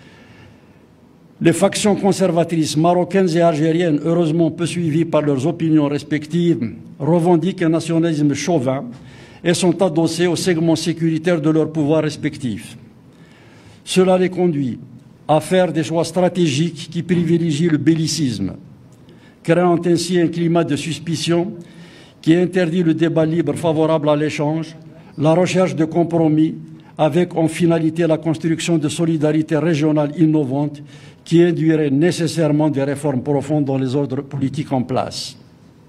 [SPEAKER 1] Les factions conservatrices marocaines et algériennes, heureusement peu suivies par leurs opinions respectives, revendiquent un nationalisme chauvin et sont adossées aux segments sécuritaires de leurs pouvoirs respectifs. Cela les conduit à faire des choix stratégiques qui privilégient le bellicisme, créant ainsi un climat de suspicion qui interdit le débat libre favorable à l'échange, la recherche de compromis, avec en finalité la construction de solidarités régionales innovantes qui induiraient nécessairement des réformes profondes dans les ordres politiques en place.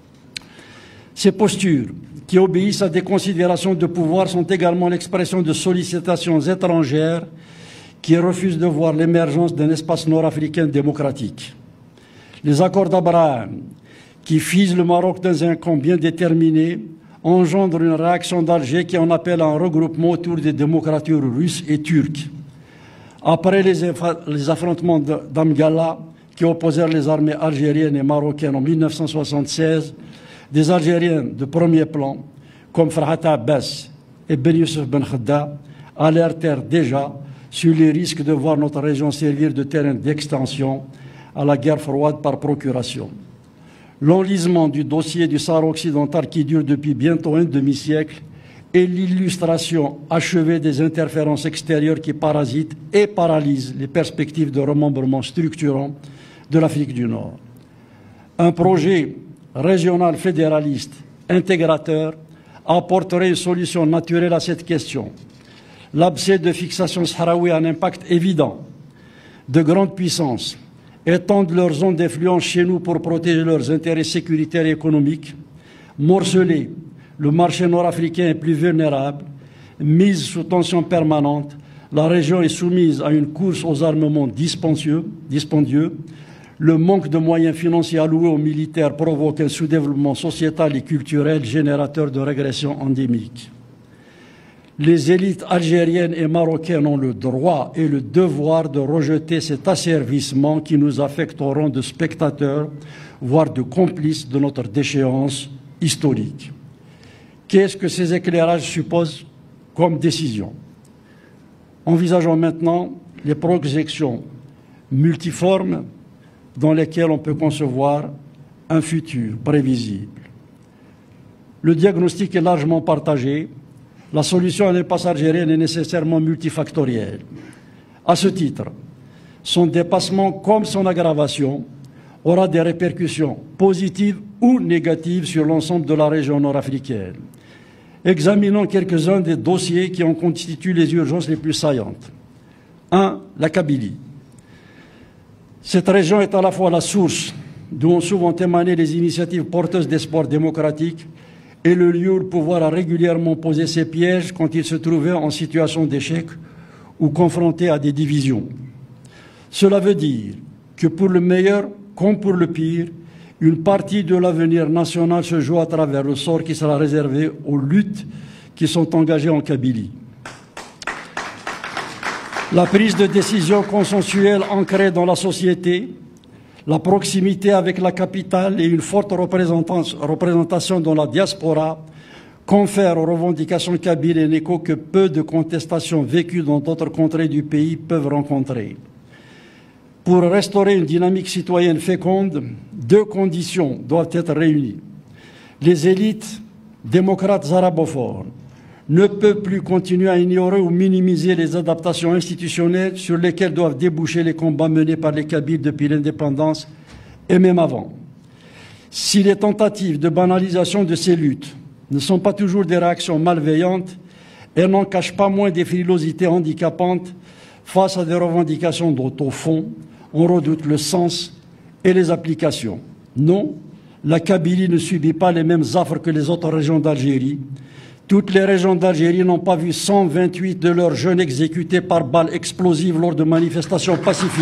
[SPEAKER 1] Ces postures, qui obéissent à des considérations de pouvoir, sont également l'expression de sollicitations étrangères qui refusent de voir l'émergence d'un espace nord-africain démocratique. Les accords d'Abraham, qui fisent le Maroc dans un camp bien déterminé, engendrent une réaction d'Alger qui en appelle à un regroupement autour des démocratures russes et turques. Après les, les affrontements d'Amgala, qui opposèrent les armées algériennes et marocaines en mille neuf cent soixante-seize, des Algériens de premier plan, comme Farhat Abbas et Ben Youssef Ben Khedda, alertèrent déjà sur les risques de voir notre région servir de terrain d'extension à la guerre froide par procuration. L'enlisement du dossier du Sahara occidental qui dure depuis bientôt un demi-siècle est l'illustration achevée des interférences extérieures qui parasitent et paralysent les perspectives de remembrement structurant de l'Afrique du Nord. Un projet régional fédéraliste intégrateur apporterait une solution naturelle à cette question. L'abcès de fixation sahraoui a un impact évident. De grandes puissances étendent leurs zones d'influence chez nous pour protéger leurs intérêts sécuritaires et économiques. Morcelé, le marché nord-africain est plus vulnérable. Mise sous tension permanente, la région est soumise à une course aux armements dispendieux. dispendieux. Le manque de moyens financiers alloués aux militaires provoque un sous-développement sociétal et culturel générateur de régression endémique. Les élites algériennes et marocaines ont le droit et le devoir de rejeter cet asservissement qui nous affecte au rang de spectateurs, voire de complices de notre déchéance historique. Qu'est-ce que ces éclairages supposent comme décision? Envisageons maintenant les projections multiformes dans lesquelles on peut concevoir un futur prévisible. Le diagnostic est largement partagé. La solution à l'impasse algérienne est nécessairement multifactorielle. À ce titre, son dépassement comme son aggravation aura des répercussions positives ou négatives sur l'ensemble de la région nord-africaine. Examinons quelques-uns des dossiers qui en constituent les urgences les plus saillantes. un. La Kabylie. Cette région est à la fois la source d'où ont souvent émané les initiatives porteuses d'espoir démocratique et le lieu où le pouvoir a régulièrement posé ses pièges quand il se trouvait en situation d'échec ou confronté à des divisions. Cela veut dire que pour le meilleur comme pour le pire, Une partie de l'avenir national se joue à travers le sort qui sera réservé aux luttes qui sont engagées en Kabylie. La prise de décision consensuelle ancrée dans la société, la proximité avec la capitale et une forte représentation dans la diaspora confèrent aux revendications kabyles un écho que peu de contestations vécues dans d'autres contrées du pays peuvent rencontrer. Pour restaurer une dynamique citoyenne féconde, deux conditions doivent être réunies. Les élites démocrates arabophones ne peuvent plus continuer à ignorer ou minimiser les adaptations institutionnelles sur lesquelles doivent déboucher les combats menés par les Kabyles depuis l'indépendance et même avant. Si les tentatives de banalisation de ces luttes ne sont pas toujours des réactions malveillantes, elles n'en cachent pas moins des frilosités handicapantes face à des revendications dont, au fond, on redoute le sens et les applications. Non, la Kabylie ne subit pas les mêmes affres que les autres régions d'Algérie. Toutes les régions d'Algérie n'ont pas vu cent vingt-huit de leurs jeunes exécutés par balles explosives lors de manifestations pacifiques.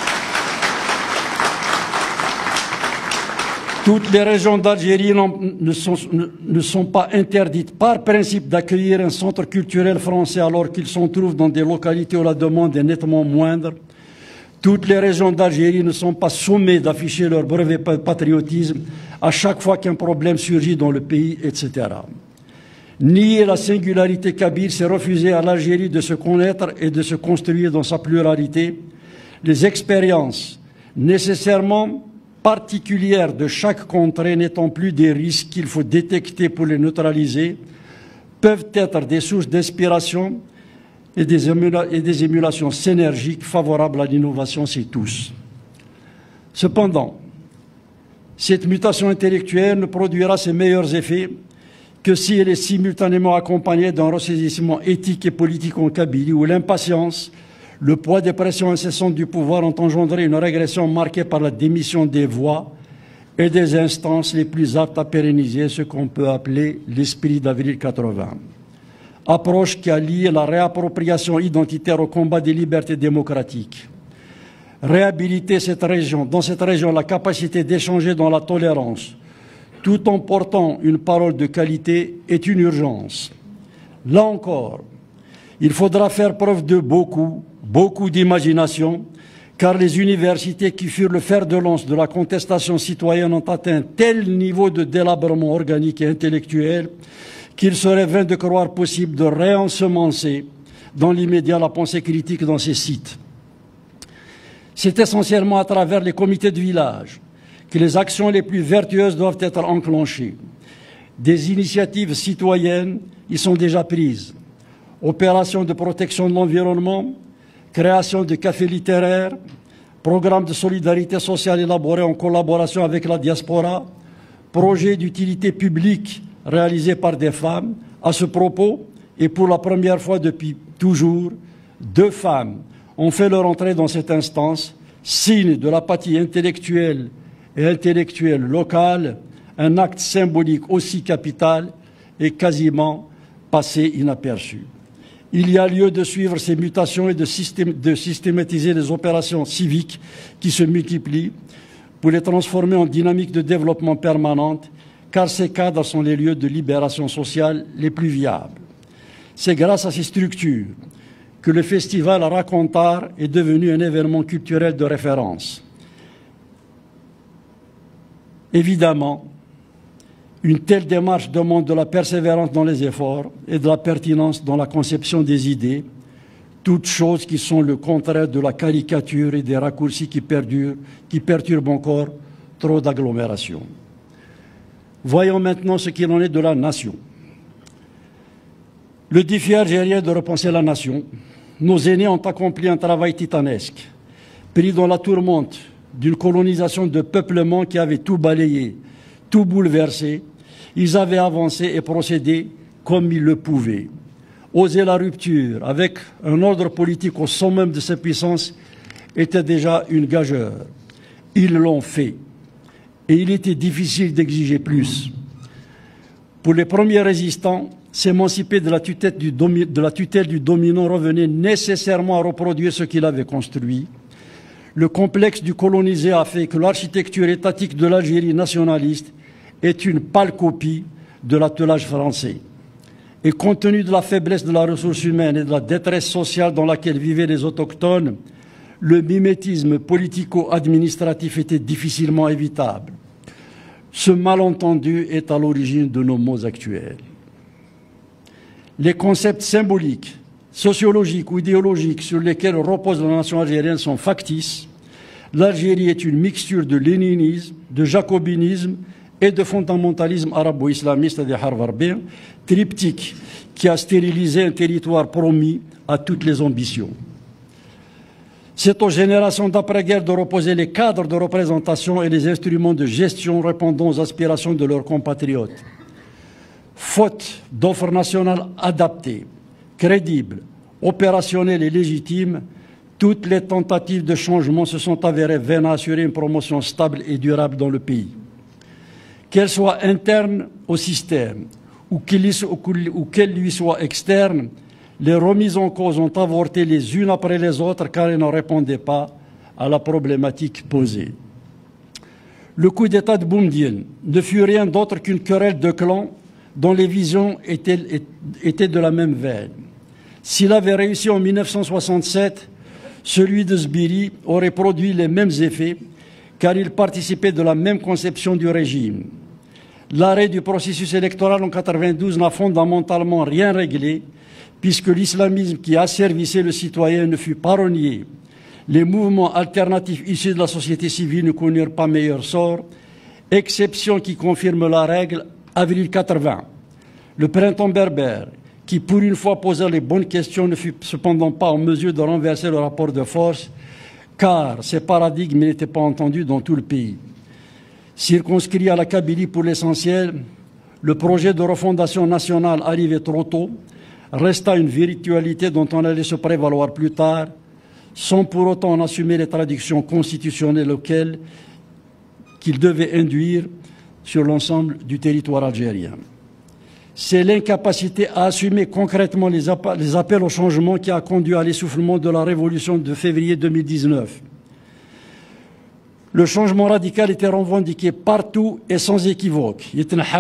[SPEAKER 1] Toutes les régions d'Algérie ne sont, ne sont pas interdites par principe d'accueillir un centre culturel français alors qu'ils se trouvent dans des localités où la demande est nettement moindre. Toutes les régions d'Algérie ne sont pas sommées d'afficher leur brevet patriotisme à chaque fois qu'un problème surgit dans le pays, et cetera. Nier la singularité kabyle, c'est refuser à l'Algérie de se connaître et de se construire dans sa pluralité. Les expériences nécessairement particulières de chaque contrée n'étant plus des risques qu'il faut détecter pour les neutraliser, peuvent être des sources d'inspiration et des, émula et des émulations synergiques favorables à l'innovation, c'est tous. Cependant, cette mutation intellectuelle ne produira ses meilleurs effets que si elle est simultanément accompagnée d'un ressaisissement éthique et politique en Kabylie, où l'impatience, le poids des pressions incessantes du pouvoir ont engendré une régression marquée par la démission des voix et des instances les plus aptes à pérenniser ce qu'on peut appeler l'esprit d'avril quatre-vingt. Approche qui a lié la réappropriation identitaire au combat des libertés démocratiques. Réhabiliter cette région, dans cette région, la capacité d'échanger dans la tolérance, tout en portant une parole de qualité, est une urgence. Là encore, il faudra faire preuve de beaucoup, beaucoup d'imagination, car les universités qui furent le fer de lance de la contestation citoyenne ont atteint tel niveau de délabrement organique et intellectuel qu'il serait vain de croire possible de réensemencer dans l'immédiat la pensée critique dans ces sites. C'est essentiellement à travers les comités de village que les actions les plus vertueuses doivent être enclenchées. Des initiatives citoyennes y sont déjà prises. Opérations de protection de l'environnement, création de cafés littéraires, programmes de solidarité sociale élaborés en collaboration avec la diaspora, projets d'utilité publique réalisés par des femmes. À ce propos, et pour la première fois depuis toujours, deux femmes ont fait leur entrée dans cette instance, signe de l'apathie intellectuelle et intellectuelle locale, un acte symbolique aussi capital et quasiment passé inaperçu. Il y a lieu de suivre ces mutations et de, systém de systématiser les opérations civiques qui se multiplient pour les transformer en dynamique de développement permanente, car ces cadres sont les lieux de libération sociale les plus viables. C'est grâce à ces structures que le festival Racontar est devenu un événement culturel de référence. Évidemment, une telle démarche demande de la persévérance dans les efforts et de la pertinence dans la conception des idées, toutes choses qui sont le contraire de la caricature et des raccourcis qui perdurent, qui perturbent encore trop d'agglomérations. Voyons maintenant ce qu'il en est de la nation. Le défi algérien de repenser la nation, nos aînés ont accompli un travail titanesque, pris dans la tourmente d'une colonisation de peuplement qui avait tout balayé, tout bouleversé. Ils avaient avancé et procédé comme ils le pouvaient. Oser la rupture avec un ordre politique au summum de ses puissances était déjà une gageure. Ils l'ont fait. Et il était difficile d'exiger plus. Pour les premiers résistants, s'émanciper de la tutelle du, de la tutelle du dominant revenait nécessairement à reproduire ce qu'il avait construit. Le complexe du colonisé a fait que l'architecture étatique de l'Algérie nationaliste est une pâle copie de l'attelage français. Et compte tenu de la faiblesse de la ressource humaine et de la détresse sociale dans laquelle vivaient les autochtones, le mimétisme politico-administratif était difficilement évitable. Ce malentendu est à l'origine de nos maux actuels. Les concepts symboliques, sociologiques ou idéologiques sur lesquels repose la nation algérienne sont factices. L'Algérie est une mixture de léninisme, de jacobinisme et de fondamentalisme arabo-islamiste des Harvardien, triptyque qui a stérilisé un territoire promis à toutes les ambitions. C'est aux générations d'après-guerre de reposer les cadres de représentation et les instruments de gestion répondant aux aspirations de leurs compatriotes. Faute d'offres nationales adaptées, crédibles, opérationnelles et légitimes, toutes les tentatives de changement se sont avérées vaines à assurer une promotion stable et durable dans le pays. Qu'elle soit interne au système ou qu'elle lui soit externe, les remises en cause ont avorté les unes après les autres car elles ne répondaient pas à la problématique posée. Le coup d'État de Boumediene ne fut rien d'autre qu'une querelle de clans dont les visions étaient, étaient de la même veine. S'il avait réussi en mille neuf cent soixante-sept, celui de Sbiri aurait produit les mêmes effets car il participait de la même conception du régime. L'arrêt du processus électoral en mille neuf cent quatre-vingt-douze n'a fondamentalement rien réglé puisque l'islamisme qui asservissait le citoyen ne fut pas renié. Les mouvements alternatifs issus de la société civile ne connurent pas meilleur sort, exception qui confirme la règle, avril quatre-vingts. Le printemps berbère, qui pour une fois posait les bonnes questions, ne fut cependant pas en mesure de renverser le rapport de force, car ces paradigmes n'étaient pas entendus dans tout le pays. Circonscrit à la Kabylie pour l'essentiel, le projet de refondation nationale arrivé trop tôt resta une virtualité dont on allait se prévaloir plus tard, sans pour autant en assumer les traductions constitutionnelles auxquelles qu'il devait induire sur l'ensemble du territoire algérien. C'est l'incapacité à assumer concrètement les, les appels au changement qui a conduit à l'essoufflement de la révolution de février deux mille dix-neuf. Le changement radical était revendiqué partout et sans équivoque.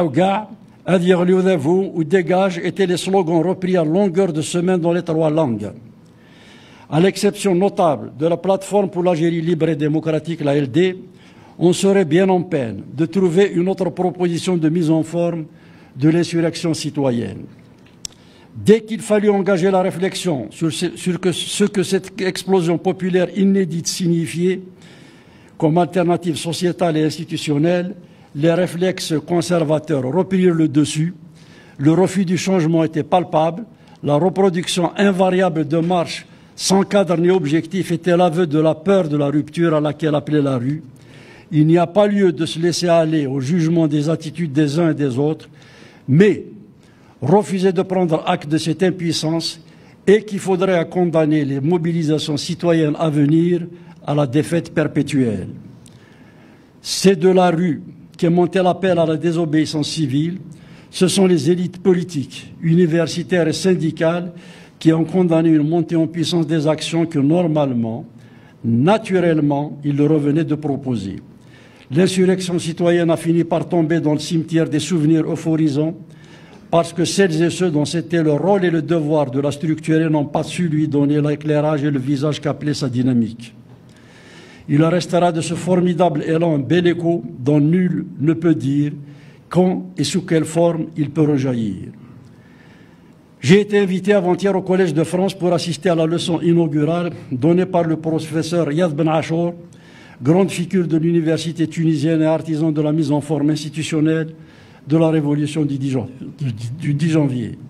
[SPEAKER 1] Ou dégage étaient les slogans repris à longueur de semaine dans les trois langues. À l'exception notable de la plateforme pour l'Algérie libre et démocratique, la L D, on serait bien en peine de trouver une autre proposition de mise en forme de l'insurrection citoyenne. Dès qu'il fallut engager la réflexion sur ce, sur que, ce que cette explosion populaire inédite signifiait comme alternative sociétale et institutionnelle, les réflexes conservateurs reprirent le dessus, le refus du changement était palpable, la reproduction invariable de marches sans cadre ni objectif était l'aveu de la peur de la rupture à laquelle appelait la rue. Il n'y a pas lieu de se laisser aller au jugement des attitudes des uns et des autres, mais refuser de prendre acte de cette impuissance et qu'il faudrait condamner les mobilisations citoyennes à venir à la défaite perpétuelle. C'est de la rue qu'est monté l'appel à la désobéissance civile. Ce sont les élites politiques, universitaires et syndicales qui ont condamné une montée en puissance des actions que normalement, naturellement, il leur revenait de proposer. L'insurrection citoyenne a fini par tomber dans le cimetière des souvenirs euphorisants parce que celles et ceux dont c'était le rôle et le devoir de la structurer n'ont pas su lui donner l'éclairage et le visage qu'appelait sa dynamique. Il restera de ce formidable élan un bel écho dont nul ne peut dire quand et sous quelle forme il peut rejaillir. J'ai été invité avant-hier au Collège de France pour assister à la leçon inaugurale donnée par le professeur Riyad Ben Achour, grande figure de l'université tunisienne et artisan de la mise en forme institutionnelle de la révolution du dix janvier.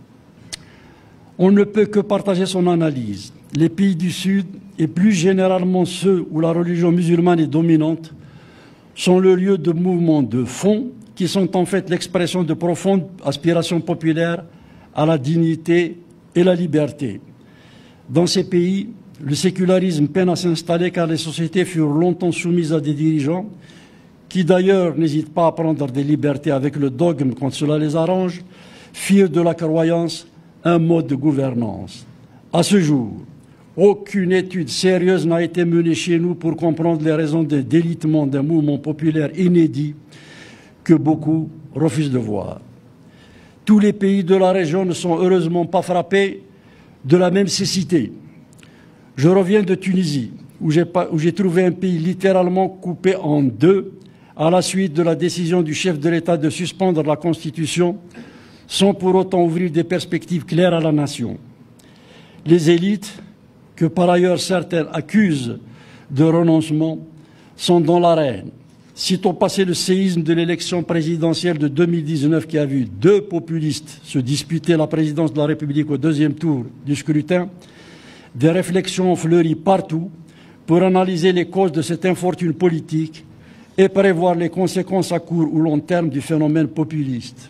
[SPEAKER 1] On ne peut que partager son analyse. Les pays du Sud, et plus généralement ceux où la religion musulmane est dominante, sont le lieu de mouvements de fond qui sont en fait l'expression de profondes aspirations populaires à la dignité et la liberté. Dans ces pays, le sécularisme peine à s'installer car les sociétés furent longtemps soumises à des dirigeants qui d'ailleurs n'hésitent pas à prendre des libertés avec le dogme quand cela les arrange, firent de la croyance un mode de gouvernance. À ce jour, Aucune étude sérieuse n'a été menée chez nous pour comprendre les raisons de délitement d'un mouvement populaire inédit que beaucoup refusent de voir. Tous les pays de la région ne sont heureusement pas frappés de la même cécité. Je reviens de Tunisie, où j'ai trouvé un pays littéralement coupé en deux à la suite de la décision du chef de l'État de suspendre la Constitution sans pour autant ouvrir des perspectives claires à la nation. Les élites, que par ailleurs certaines accusent de renoncement, sont dans l'arène. Sitôt passé le séisme de l'élection présidentielle de deux mille dix-neuf qui a vu deux populistes se disputer la présidence de la République au deuxième tour du scrutin, des réflexions ont fleuri partout pour analyser les causes de cette infortune politique et prévoir les conséquences à court ou long terme du phénomène populiste.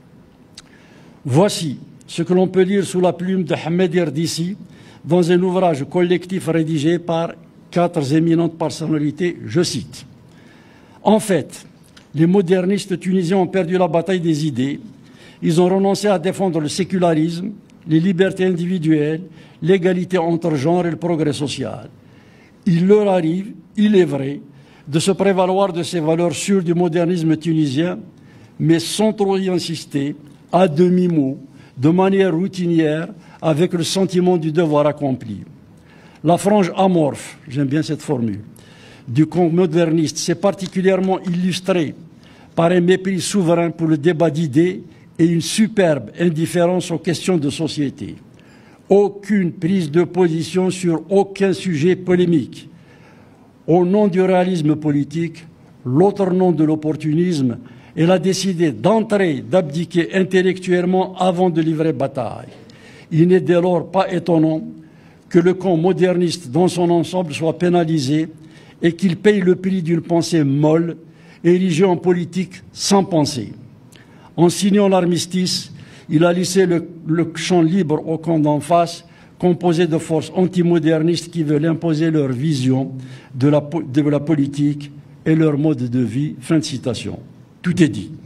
[SPEAKER 1] Voici ce que l'on peut lire sous la plume de Ahmed Erdissi dans un ouvrage collectif rédigé par quatre éminentes personnalités, je cite. En fait, les modernistes tunisiens ont perdu la bataille des idées. Ils ont renoncé à défendre le sécularisme, les libertés individuelles, l'égalité entre genres et le progrès social. Il leur arrive, il est vrai, de se prévaloir de ces valeurs sûres du modernisme tunisien, mais sans trop y insister, à demi-mot, de manière routinière, avec le sentiment du devoir accompli. La frange amorphe, j'aime bien cette formule, du camp moderniste s'est particulièrement illustrée par un mépris souverain pour le débat d'idées et une superbe indifférence aux questions de société. Aucune prise de position sur aucun sujet polémique. Au nom du réalisme politique, l'autre nom de l'opportunisme, elle a décidé d'entrer, d'abdiquer intellectuellement avant de livrer bataille. Il n'est dès lors pas étonnant que le camp moderniste dans son ensemble soit pénalisé et qu'il paye le prix d'une pensée molle, érigée en politique sans pensée. En signant l'armistice, il a laissé le, le champ libre au camp d'en face, composé de forces antimodernistes qui veulent imposer leur vision de la, de la politique et leur mode de vie. Fin de citation. Tout est dit.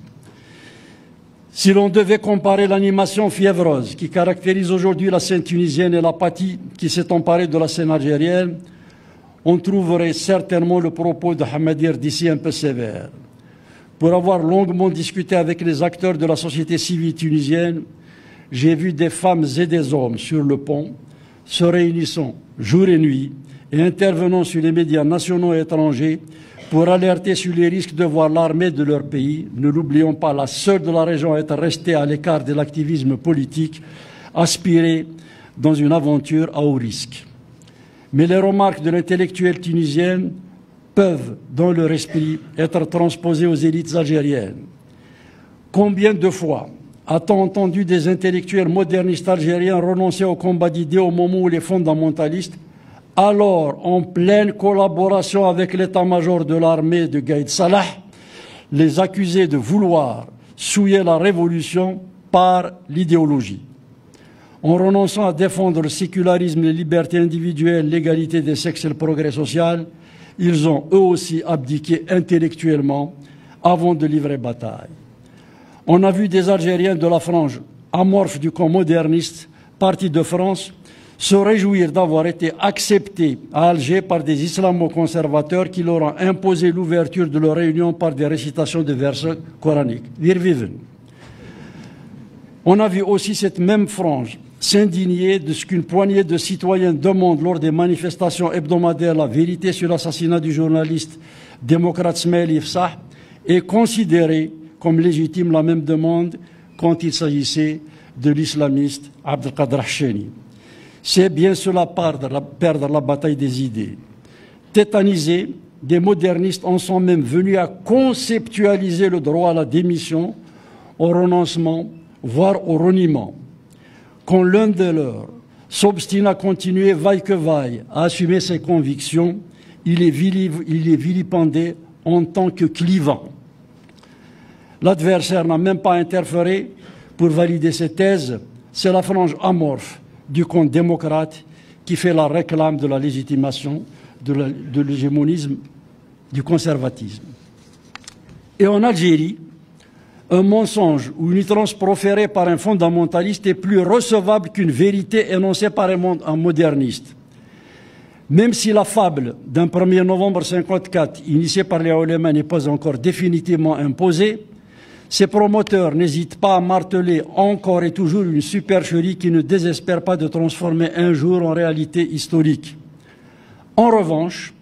[SPEAKER 1] Si l'on devait comparer l'animation fiévreuse qui caractérise aujourd'hui la scène tunisienne et l'apathie qui s'est emparée de la scène algérienne, on trouverait certainement le propos de Ahmed Erdissi un peu sévère. Pour avoir longuement discuté avec les acteurs de la société civile tunisienne, j'ai vu des femmes et des hommes sur le pont, se réunissant jour et nuit et intervenant sur les médias nationaux et étrangers pour alerter sur les risques de voir l'armée de leur pays, ne l'oublions pas, la seule de la région à être restée à l'écart de l'activisme politique, aspirer dans une aventure à haut risque. Mais les remarques de l'intellectuel tunisienne peuvent, dans leur esprit, être transposées aux élites algériennes. Combien de fois a-t-on entendu des intellectuels modernistes algériens renoncer au combat d'idées au moment où les fondamentalistes, alors en pleine collaboration avec l'état-major de l'armée de Gaïd Salah, les accusaient de vouloir souiller la révolution par l'idéologie? En renonçant à défendre le sécularisme, les libertés individuelles, l'égalité des sexes et le progrès social, ils ont eux aussi abdiqué intellectuellement avant de livrer bataille. On a vu des Algériens de la frange amorphe du camp moderniste, partis de France, se réjouir d'avoir été acceptés à Alger par des islamo-conservateurs qui leur ont imposé l'ouverture de leur réunion par des récitations de versets coraniques. Wir viven. On a vu aussi cette même frange s'indigner de ce qu'une poignée de citoyens demandent lors des manifestations hebdomadaires la vérité sur l'assassinat du journaliste démocrate Smail Ifsah et considérer comme légitime la même demande quand il s'agissait de l'islamiste Abdelkader Hacheni. C'est bien cela perdre, perdre la bataille des idées. Tétanisés, des modernistes en sont même venus à conceptualiser le droit à la démission, au renoncement, voire au reniement. Quand l'un de leurs s'obstine à continuer, vaille que vaille, à assumer ses convictions, il est, vilip il est vilipendé en tant que clivant. L'adversaire n'a même pas interféré pour valider ses thèses. C'est la frange amorphe du camp démocrate qui fait la réclame de la légitimation de l'hégémonisme du conservatisme. Et en Algérie, un mensonge ou une outrance proférée par un fondamentaliste est plus recevable qu'une vérité énoncée par un moderniste. Même si la fable d'un premier novembre mille neuf cent cinquante-quatre, initiée par les oulémas, n'est pas encore définitivement imposée, ses promoteurs n'hésitent pas à marteler encore et toujours une supercherie qui ne désespère pas de transformer un jour en réalité historique. En revanche,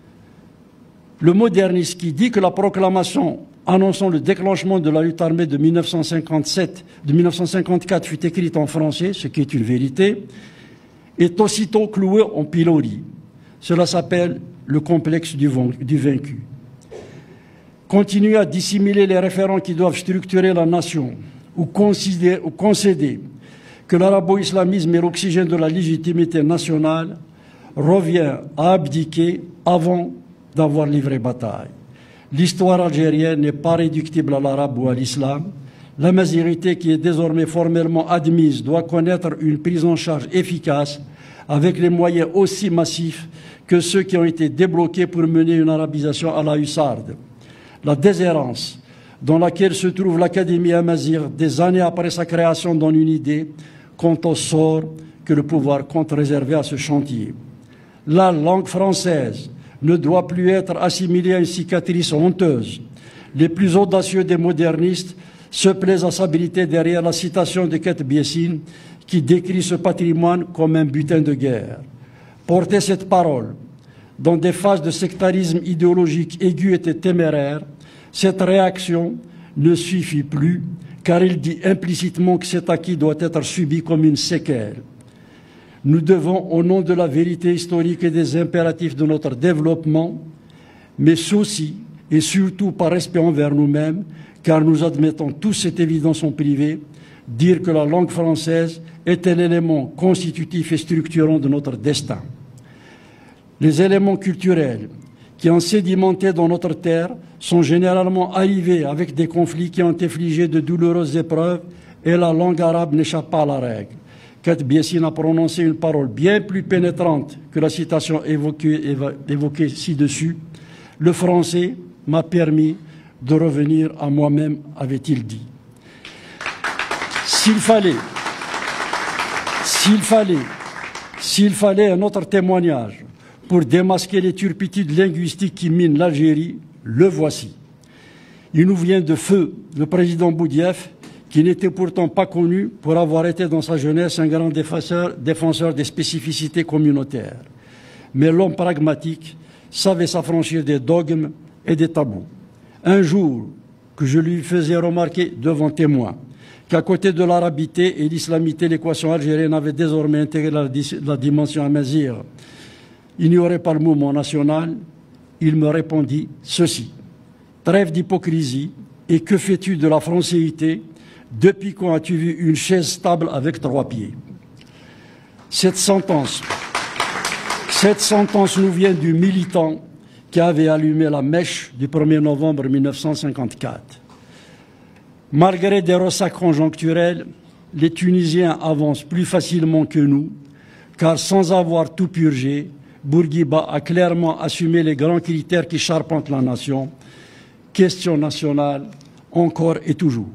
[SPEAKER 1] le moderniste qui dit que la proclamation annonçant le déclenchement de la lutte armée de mille neuf cent cinquante-sept, de mille neuf cent cinquante-quatre fut écrite en français, ce qui est une vérité, est aussitôt cloué en pilori. Cela s'appelle le complexe du vaincu. Continuer à dissimuler les référents qui doivent structurer la nation ou concéder que l'arabo-islamisme est l'oxygène de la légitimité nationale revient à abdiquer avant d'avoir livré bataille. L'histoire algérienne n'est pas réductible à l'arabe ou à l'islam. La majorité qui est désormais formellement admise doit connaître une prise en charge efficace avec les moyens aussi massifs que ceux qui ont été débloqués pour mener une arabisation à la hussarde. La déshérence dans laquelle se trouve l'Académie Amazigh des années après sa création donne une idée quant au sort que le pouvoir compte réserver à ce chantier. La langue française ne doit plus être assimilée à une cicatrice honteuse. Les plus audacieux des modernistes se plaisent à s'habiliter derrière la citation de Ket Biessine qui décrit ce patrimoine comme un butin de guerre. Porter cette parole dans des phases de sectarisme idéologique aigu et téméraire, cette réaction ne suffit plus car il dit implicitement que cet acquis doit être subi comme une séquelle. Nous devons, au nom de la vérité historique et des impératifs de notre développement, mais aussi et surtout par respect envers nous-mêmes, car nous admettons tous cette évidence en privé, dire que la langue française est un élément constitutif et structurant de notre destin. Les éléments culturels qui ont sédimenté dans notre terre sont généralement arrivés avec des conflits qui ont infligé de douloureuses épreuves et la langue arabe n'échappe pas à la règle. Ket Biessine a prononcé une parole bien plus pénétrante que la citation évoquée, évoquée ci-dessus. Le français m'a permis de revenir à moi-même, avait-il dit. S'il fallait, s'il fallait, s'il fallait un autre témoignage pour démasquer les turpitudes linguistiques qui minent l'Algérie, le voici. Il nous vient de feu le président Boudiaf, qui n'était pourtant pas connu pour avoir été dans sa jeunesse un grand défenseur, défenseur des spécificités communautaires. Mais l'homme pragmatique savait s'affranchir des dogmes et des tabous. Un jour que je lui faisais remarquer devant témoins qu'à côté de l'arabité et l'islamité, l'équation algérienne avait désormais intégré la, la dimension amazigh. Il n'y aurait pas le mouvement national. Il me répondit ceci. Trêve d'hypocrisie, et que fais-tu de la francéité? Depuis quand as-tu vu une chaise stable avec trois pieds? Cette sentence, cette sentence nous vient du militant qui avait allumé la mèche du premier novembre mille neuf cent cinquante-quatre. Malgré des ressacs conjoncturels, les Tunisiens avancent plus facilement que nous, car sans avoir tout purgé, Bourguiba a clairement assumé les grands critères qui charpentent la nation. Question nationale, encore et toujours.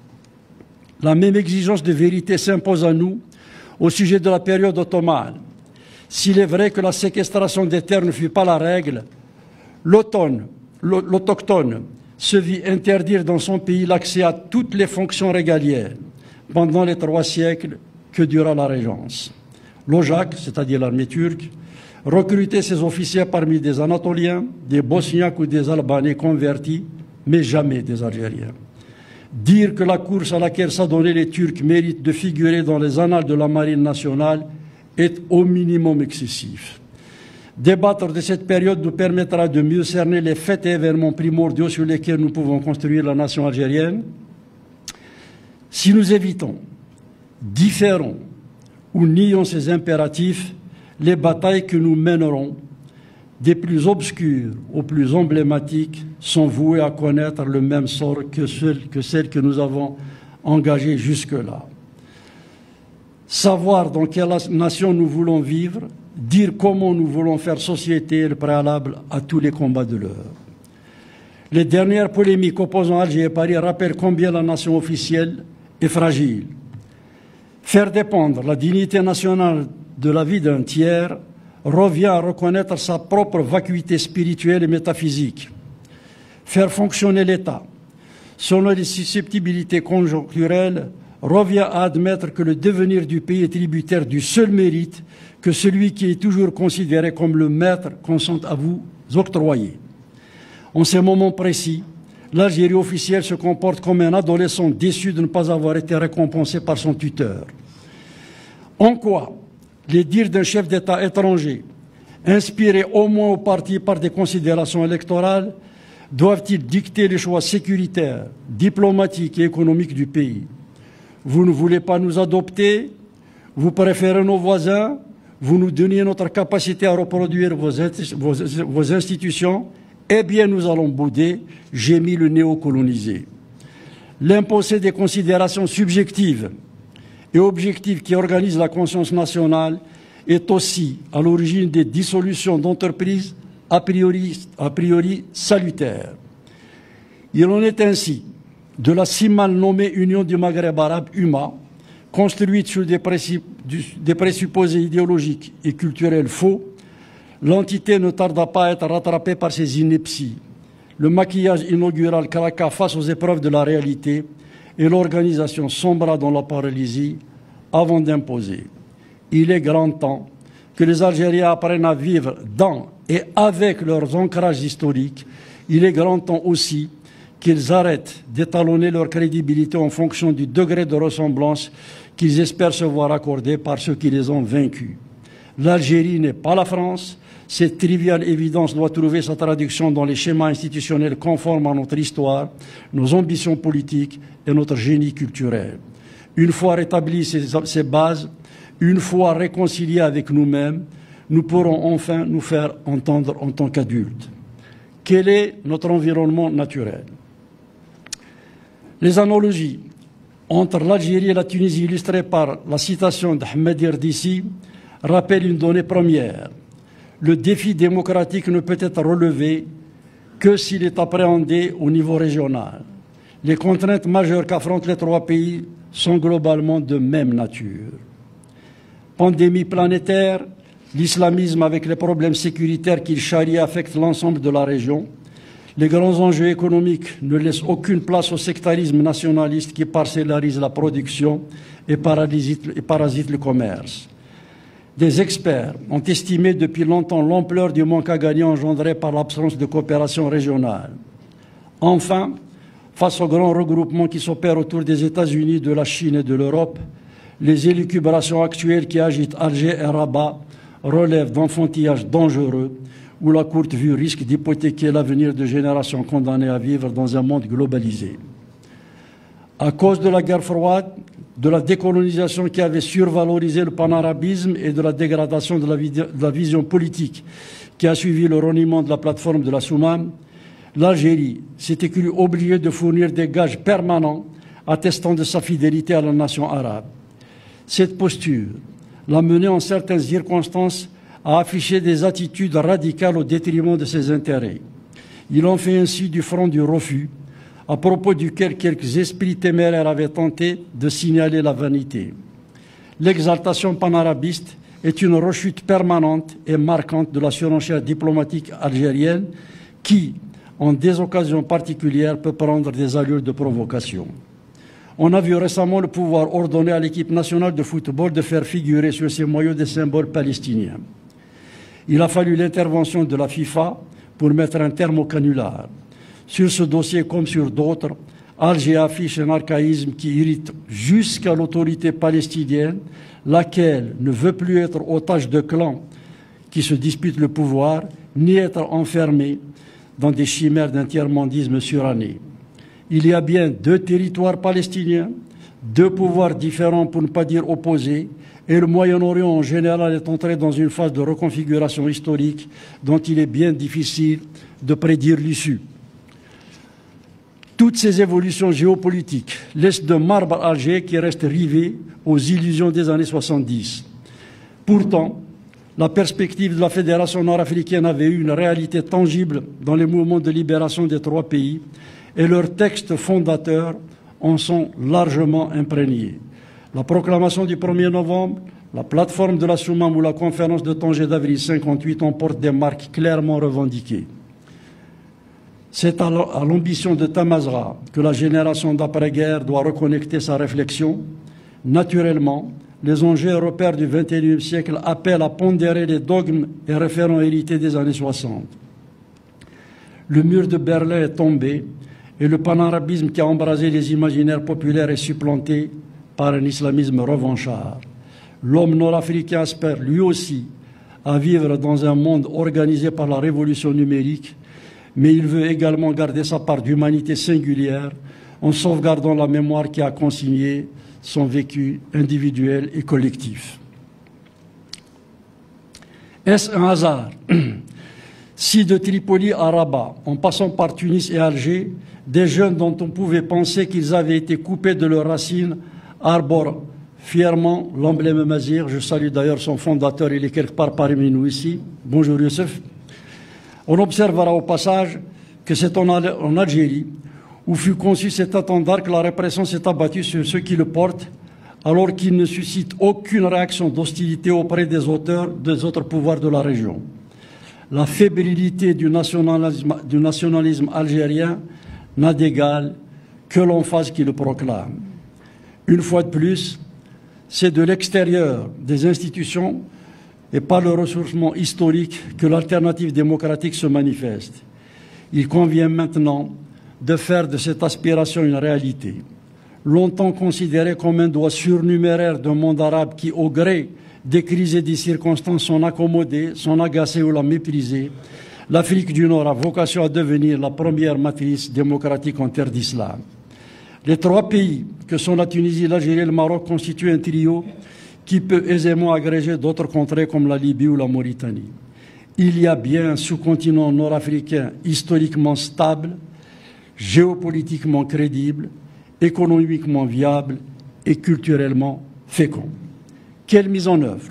[SPEAKER 1] La même exigence de vérité s'impose à nous au sujet de la période ottomane. S'il est vrai que la séquestration des terres ne fut pas la règle, l'automne, l'autochtone se vit interdire dans son pays l'accès à toutes les fonctions régaliennes pendant les trois siècles que dura la Régence. L'Ojak, c'est-à-dire l'armée turque, recrutait ses officiers parmi des Anatoliens, des Bosniaques ou des Albanais convertis, mais jamais des Algériens. Dire que la course à laquelle s'adonnaient les Turcs mérite de figurer dans les annales de la marine nationale est au minimum excessif. Débattre de cette période nous permettra de mieux cerner les faits et événements primordiaux sur lesquels nous pouvons construire la nation algérienne. Si nous évitons, différons ou nions ces impératifs, les batailles que nous mènerons, des plus obscures aux plus emblématiques, sont vouées à connaître le même sort que celles que, celles que nous avons engagées jusque-là. Savoir dans quelle nation nous voulons vivre, dire comment nous voulons faire société est le préalable à tous les combats de l'heure. Les dernières polémiques opposant Alger et Paris rappellent combien la nation officielle est fragile. Faire dépendre la dignité nationale de la vie d'un tiers revient à reconnaître sa propre vacuité spirituelle et métaphysique. Faire fonctionner l'État, selon les susceptibilités conjoncturelles, revient à admettre que le devenir du pays est tributaire du seul mérite que celui qui est toujours considéré comme le maître consent à vous octroyer. En ces moments précis, l'Algérie officielle se comporte comme un adolescent déçu de ne pas avoir été récompensé par son tuteur. En quoi les dires d'un chef d'État étranger, inspirés au moins au parti par des considérations électorales, doivent-ils dicter les choix sécuritaires, diplomatiques et économiques du pays? Vous ne voulez pas nous adopter, vous préférez nos voisins, vous nous donnez notre capacité à reproduire vos, vos, vos institutions, eh bien nous allons bouder, gémit le néocolonisé. L'imposé des considérations subjectives et objectives qui organisent la conscience nationale est aussi à l'origine des dissolutions d'entreprises a priori, a priori salutaires. Il en est ainsi de la si mal nommée Union du Maghreb arabe, U M A, construite sur des, des présupposés idéologiques et culturels faux. L'entité ne tarda pas à être rattrapée par ses inepties. Le maquillage inaugural craqua face aux épreuves de la réalité et l'organisation sombra dans la paralysie avant d'imposer. Il est grand temps que les Algériens apprennent à vivre dans et avec leurs ancrages historiques. Il est grand temps aussi qu'ils arrêtent d'étalonner leur crédibilité en fonction du degré de ressemblance qu'ils espèrent se voir accorder par ceux qui les ont vaincus. L'Algérie n'est pas la France. Cette triviale évidence doit trouver sa traduction dans les schémas institutionnels conformes à notre histoire, nos ambitions politiques et notre génie culturel. Une fois rétablies ces, ces bases, une fois réconciliés avec nous-mêmes, nous pourrons enfin nous faire entendre en tant qu'adultes. Quel est notre environnement naturel? Les analogies entre l'Algérie et la Tunisie illustrées par la citation d'Ahmed Irdissi rappellent une donnée première. Le défi démocratique ne peut être relevé que s'il est appréhendé au niveau régional. Les contraintes majeures qu'affrontent les trois pays sont globalement de même nature. Pandémie planétaire, l'islamisme avec les problèmes sécuritaires qu'il charrie affectent l'ensemble de la région. Les grands enjeux économiques ne laissent aucune place au sectarisme nationaliste qui parcellarise la production et parasite, et parasite le commerce. Des experts ont estimé depuis longtemps l'ampleur du manque à gagner engendré par l'absence de coopération régionale. Enfin, face aux grands regroupements qui s'opèrent autour des États-Unis, de la Chine et de l'Europe, les élucubrations actuelles qui agitent Alger et Rabat relèvent d'enfantillage dangereux où la courte vue risque d'hypothéquer l'avenir de générations condamnées à vivre dans un monde globalisé. À cause de la guerre froide, de la décolonisation qui avait survalorisé le panarabisme et de la dégradation de la, de la vision politique qui a suivi le reniement de la plateforme de la Soumam, l'Algérie s'était crue obligée de fournir des gages permanents attestant de sa fidélité à la nation arabe. Cette posture l'a menée en certaines circonstances à afficher des attitudes radicales au détriment de ses intérêts. Il en fait ainsi du front du refus, à propos duquel quelques esprits téméraires avaient tenté de signaler la vanité. L'exaltation panarabiste est une rechute permanente et marquante de la surenchère diplomatique algérienne qui, en des occasions particulières, peut prendre des allures de provocation. On a vu récemment le pouvoir ordonner à l'équipe nationale de football de faire figurer sur ses maillots des symboles palestiniens. Il a fallu l'intervention de la FIFA pour mettre un terme au canular. Sur ce dossier comme sur d'autres, Alger affiche un archaïsme qui irrite jusqu'à l'autorité palestinienne, laquelle ne veut plus être otage de clans qui se disputent le pouvoir, ni être enfermée dans des chimères d'un tiers-mondisme suranné. Il y a bien deux territoires palestiniens, deux pouvoirs différents pour ne pas dire opposés, et le Moyen-Orient en général est entré dans une phase de reconfiguration historique dont il est bien difficile de prédire l'issue. Toutes ces évolutions géopolitiques laissent de marbre Alger qui reste rivé aux illusions des années soixante-dix. Pourtant, la perspective de la Fédération nord-africaine avait eu une réalité tangible dans les mouvements de libération des trois pays et leurs textes fondateurs en sont largement imprégnés. La proclamation du premier novembre, La plateforme de la Soumam ou la conférence de Tanger d'avril cinquante-huit en porte des marques clairement revendiquées. C'est à l'ambition de Tamazgha que la génération d'après-guerre doit reconnecter sa réflexion. Naturellement, les enjeux européens du vingt et unième siècle appellent à pondérer les dogmes et référents hérités des années soixante. Le mur de Berlin est tombé et le panarabisme qui a embrasé les imaginaires populaires est supplanté par un islamisme revanchard. L'homme nord-africain aspire lui aussi à vivre dans un monde organisé par la révolution numérique, mais il veut également garder sa part d'humanité singulière en sauvegardant la mémoire qui a consigné son vécu individuel et collectif. Est-ce un hasard si de Tripoli à Rabat, en passant par Tunis et Alger, des jeunes dont on pouvait penser qu'ils avaient été coupés de leurs racines arborent fièrement l'emblème Mazir? Je salue d'ailleurs son fondateur, il est quelque part parmi nous ici. Bonjour Youssef. On observera au passage que c'est en Algérie où fut conçu cet attendard que la répression s'est abattue sur ceux qui le portent, alors qu'il ne suscite aucune réaction d'hostilité auprès des auteurs des autres pouvoirs de la région. La fébrilité du nationalisme, du nationalisme algérien n'a d'égal que l'emphase qui le proclame. Une fois de plus, c'est de l'extérieur des institutions et par le ressourcement historique que l'alternative démocratique se manifeste. Il convient maintenant de faire de cette aspiration une réalité. Longtemps considérée comme un doigt surnuméraire d'un monde arabe qui, au gré des crises et des circonstances, sont accommodés, sont agacés ou la méprisés, l'Afrique du Nord a vocation à devenir la première matrice démocratique en terre d'islam. Les trois pays, que sont la Tunisie, l'Algérie et le Maroc, constituent un trio qui peut aisément agréger d'autres contrées comme la Libye ou la Mauritanie. Il y a bien un sous-continent nord-africain historiquement stable, géopolitiquement crédible, économiquement viable et culturellement fécond. Quelle mise en œuvre?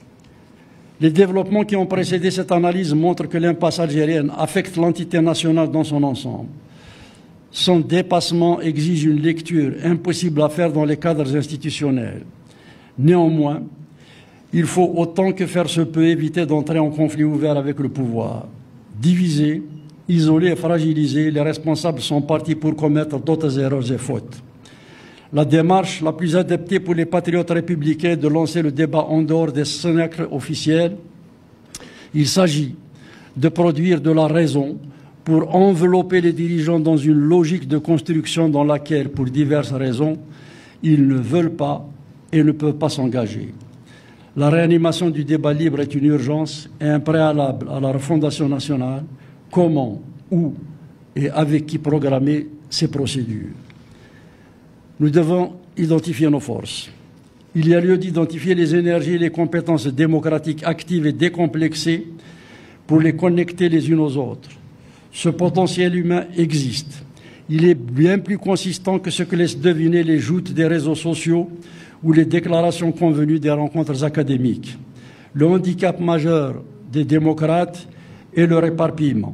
[SPEAKER 1] Les développements qui ont précédé cette analyse montrent que l'impasse algérienne affecte l'entité nationale dans son ensemble. Son dépassement exige une lecture impossible à faire dans les cadres institutionnels. Néanmoins, il faut autant que faire se peut éviter d'entrer en conflit ouvert avec le pouvoir. Divisés, isolés et fragilisés, les responsables sont partis pour commettre d'autres erreurs et fautes. La démarche la plus adaptée pour les patriotes républicains est de lancer le débat en dehors des cénacles officiels. Il s'agit de produire de la raison pour envelopper les dirigeants dans une logique de construction dans laquelle, pour diverses raisons, ils ne veulent pas et ne peuvent pas s'engager. La réanimation du débat libre est une urgence et un préalable à la refondation nationale. Comment, où et avec qui programmer ces procédures? Nous devons identifier nos forces. Il y a lieu d'identifier les énergies et les compétences démocratiques actives et décomplexées pour les connecter les unes aux autres. Ce potentiel humain existe. Il est bien plus consistant que ce que laissent deviner les joutes des réseaux sociaux ou les déclarations convenues des rencontres académiques. Le handicap majeur des démocrates est leur éparpillement.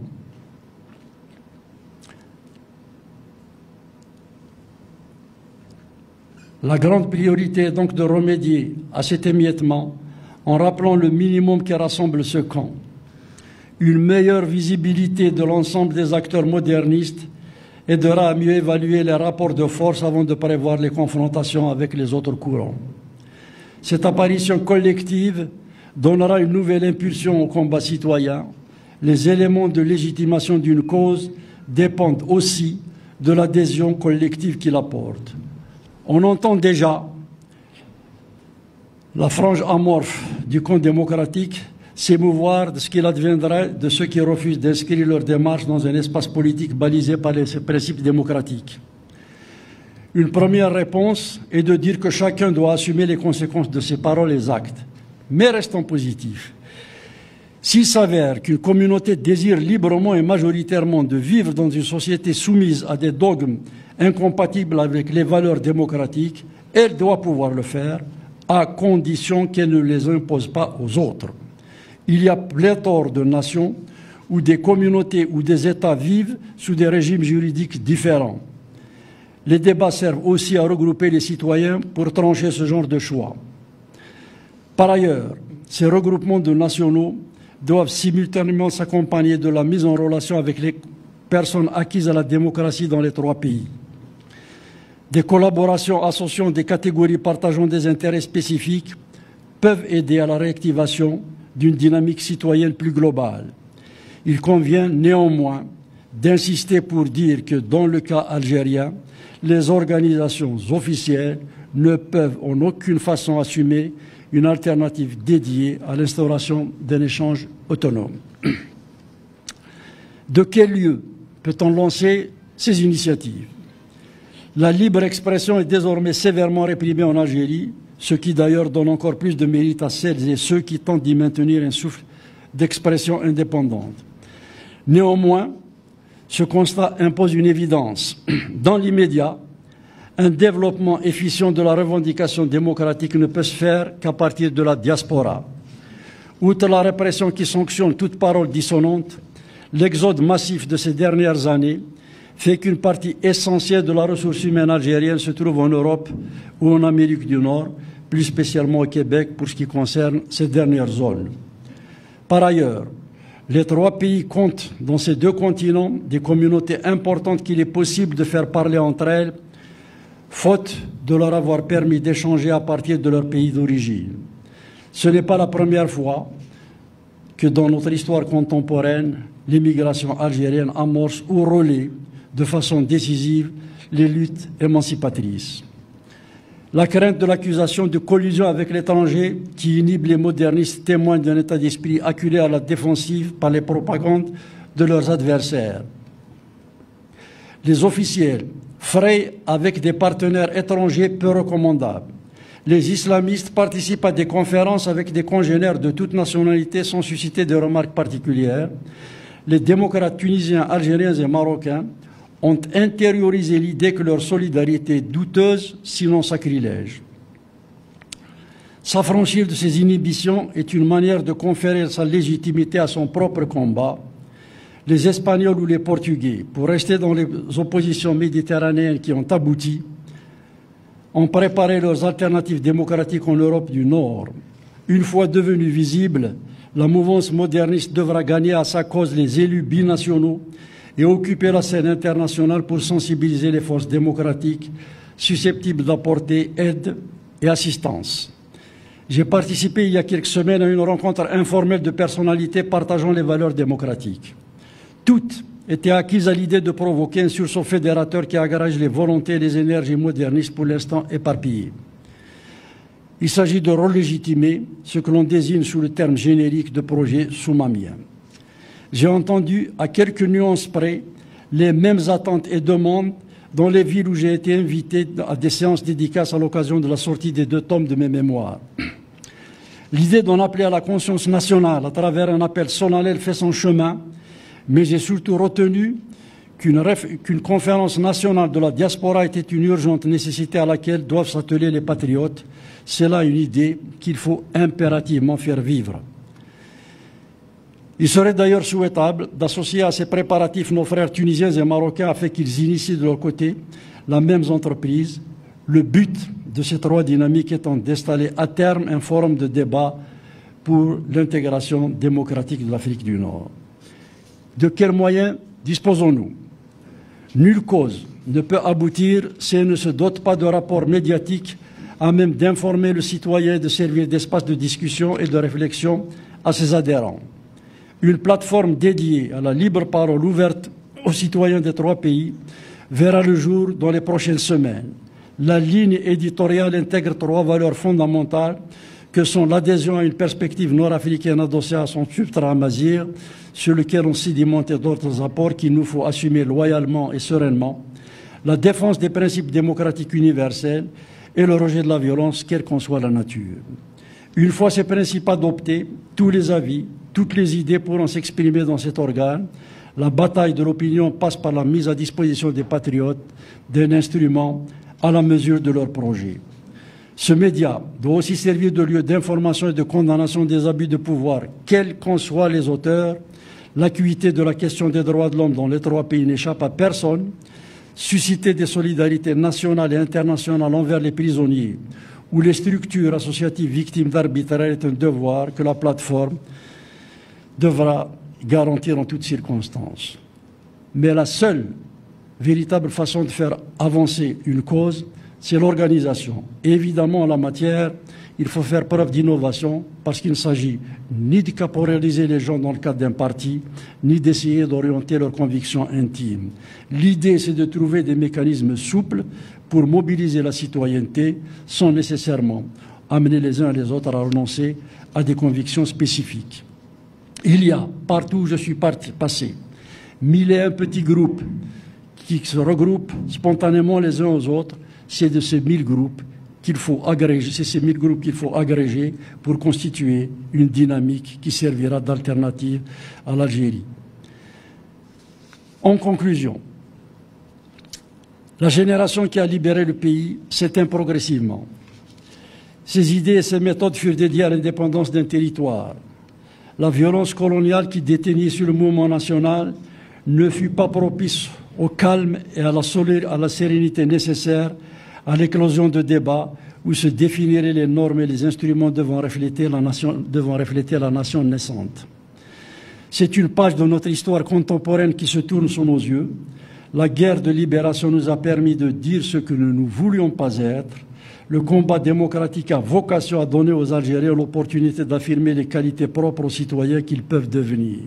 [SPEAKER 1] La grande priorité est donc de remédier à cet émiettement en rappelant le minimum qui rassemble ce camp. Une meilleure visibilité de l'ensemble des acteurs modernistes aidera à mieux évaluer les rapports de force avant de prévoir les confrontations avec les autres courants. Cette apparition collective donnera une nouvelle impulsion au combat citoyen. Les éléments de légitimation d'une cause dépendent aussi de l'adhésion collective qui la porte. On entend déjà la frange amorphe du camp démocratique s'émouvoir de ce qu'il adviendrait de ceux qui refusent d'inscrire leur démarche dans un espace politique balisé par les principes démocratiques. Une première réponse est de dire que chacun doit assumer les conséquences de ses paroles et actes. Mais restons positifs. S'il s'avère qu'une communauté désire librement et majoritairement de vivre dans une société soumise à des dogmes incompatibles avec les valeurs démocratiques, elle doit pouvoir le faire, à condition qu'elle ne les impose pas aux autres. Il y a pléthore de nations où des communautés ou des États vivent sous des régimes juridiques différents. Les débats servent aussi à regrouper les citoyens pour trancher ce genre de choix. Par ailleurs, ces regroupements de nationaux doivent simultanément s'accompagner de la mise en relation avec les personnes acquises à la démocratie dans les trois pays. Des collaborations associant des catégories partageant des intérêts spécifiques peuvent aider à la réactivation d'une dynamique citoyenne plus globale. Il convient néanmoins d'insister pour dire que dans le cas algérien, les organisations officielles ne peuvent en aucune façon assumer une alternative dédiée à l'instauration d'un échange autonome. De quel lieu peut-on lancer ces initiatives? La libre expression est désormais sévèrement réprimée en Algérie, ce qui d'ailleurs donne encore plus de mérite à celles et ceux qui tentent d'y maintenir un souffle d'expression indépendante. Néanmoins, ce constat impose une évidence. Dans l'immédiat, un développement efficient de la revendication démocratique ne peut se faire qu'à partir de la diaspora. Outre la répression qui sanctionne toute parole dissonante, l'exode massif de ces dernières années fait qu'une partie essentielle de la ressource humaine algérienne se trouve en Europe ou en Amérique du Nord, plus spécialement au Québec pour ce qui concerne ces dernières zones. Par ailleurs, les trois pays comptent dans ces deux continents des communautés importantes qu'il est possible de faire parler entre elles, faute de leur avoir permis d'échanger à partir de leur pays d'origine. Ce n'est pas la première fois que dans notre histoire contemporaine, l'immigration algérienne amorce ou relaie de façon décisive les luttes émancipatrices. La crainte de l'accusation de collusion avec l'étranger qui inhibe les modernistes témoigne d'un état d'esprit acculé à la défensive par les propagandes de leurs adversaires. Les officiels frayent avec des partenaires étrangers peu recommandables. Les islamistes participent à des conférences avec des congénères de toute nationalité sans susciter de remarques particulières. Les démocrates tunisiens, algériens et marocains ont intériorisé l'idée que leur solidarité est douteuse, sinon sacrilège. S'affranchir de ces inhibitions est une manière de conférer sa légitimité à son propre combat. Les Espagnols ou les Portugais, pour rester dans les oppositions méditerranéennes qui ont abouti, ont préparé leurs alternatives démocratiques en Europe du Nord. Une fois devenue visible, la mouvance moderniste devra gagner à sa cause les élus binationaux et occuper la scène internationale pour sensibiliser les forces démocratiques susceptibles d'apporter aide et assistance. J'ai participé il y a quelques semaines à une rencontre informelle de personnalités partageant les valeurs démocratiques. Toutes étaient acquises à l'idée de provoquer un sursaut fédérateur qui agrège les volontés et les énergies modernistes pour l'instant éparpillées. Il s'agit de relégitimer ce que l'on désigne sous le terme générique de projet soumamien. J'ai entendu, à quelques nuances près, les mêmes attentes et demandes dans les villes où j'ai été invité à des séances dédicaces à l'occasion de la sortie des deux tomes de mes mémoires. L'idée d'en appeler à la conscience nationale à travers un appel solennel fait son chemin, mais j'ai surtout retenu qu'une qu'une conférence nationale de la diaspora était une urgente nécessité à laquelle doivent s'atteler les patriotes. C'est là une idée qu'il faut impérativement faire vivre. Il serait d'ailleurs souhaitable d'associer à ces préparatifs nos frères tunisiens et marocains afin qu'ils initient de leur côté la même entreprise, le but de ces trois dynamiques étant d'installer à terme un forum de débat pour l'intégration démocratique de l'Afrique du Nord. De quels moyens disposons-nous? Nulle cause ne peut aboutir si elle ne se dote pas de rapports médiatiques à même d'informer le citoyen et de servir d'espace de discussion et de réflexion à ses adhérents. Une plateforme dédiée à la libre parole ouverte aux citoyens des trois pays verra le jour dans les prochaines semaines. La ligne éditoriale intègre trois valeurs fondamentales que sont l'adhésion à une perspective nord-africaine adossée à son substrat amazigh, sur lequel on sédimenté d'autres apports qu'il nous faut assumer loyalement et sereinement, la défense des principes démocratiques universels et le rejet de la violence, quelle qu'en soit la nature. Une fois ces principes adoptés, tous les avis, toutes les idées pourront s'exprimer dans cet organe. La bataille de l'opinion passe par la mise à disposition des patriotes d'un instrument à la mesure de leur projet. Ce média doit aussi servir de lieu d'information et de condamnation des abus de pouvoir, quels qu'en soient les auteurs. L'acuité de la question des droits de l'homme dans les trois pays n'échappe à personne. Susciter des solidarités nationales et internationales envers les prisonniers ou les structures associatives victimes d'arbitraire est un devoir que la plateforme devra garantir en toutes circonstances. Mais la seule véritable façon de faire avancer une cause, c'est l'organisation. Et évidemment, en la matière, il faut faire preuve d'innovation parce qu'il ne s'agit ni de caporaliser les gens dans le cadre d'un parti, ni d'essayer d'orienter leurs convictions intimes. L'idée, c'est de trouver des mécanismes souples pour mobiliser la citoyenneté sans nécessairement amener les uns et les autres à renoncer à des convictions spécifiques. Il y a, partout où je suis parti, passé, mille et un petits groupes qui se regroupent spontanément les uns aux autres. C'est de ces mille groupes qu'il faut agréger, c'est ces mille groupes qu'il faut agréger pour constituer une dynamique qui servira d'alternative à l'Algérie. En conclusion, la génération qui a libéré le pays s'éteint progressivement. Ses idées et ses méthodes furent dédiées à l'indépendance d'un territoire. La violence coloniale qui déteignait sur le mouvement national ne fut pas propice au calme et à la, à la sérénité nécessaires à l'éclosion de débats où se définiraient les normes et les instruments devant refléter la nation, devant refléter la nation naissante. C'est une page de notre histoire contemporaine qui se tourne sous nos yeux. La guerre de libération nous a permis de dire ce que nous ne voulions pas être. Le combat démocratique a vocation à donner aux Algériens l'opportunité d'affirmer les qualités propres aux citoyens qu'ils peuvent devenir.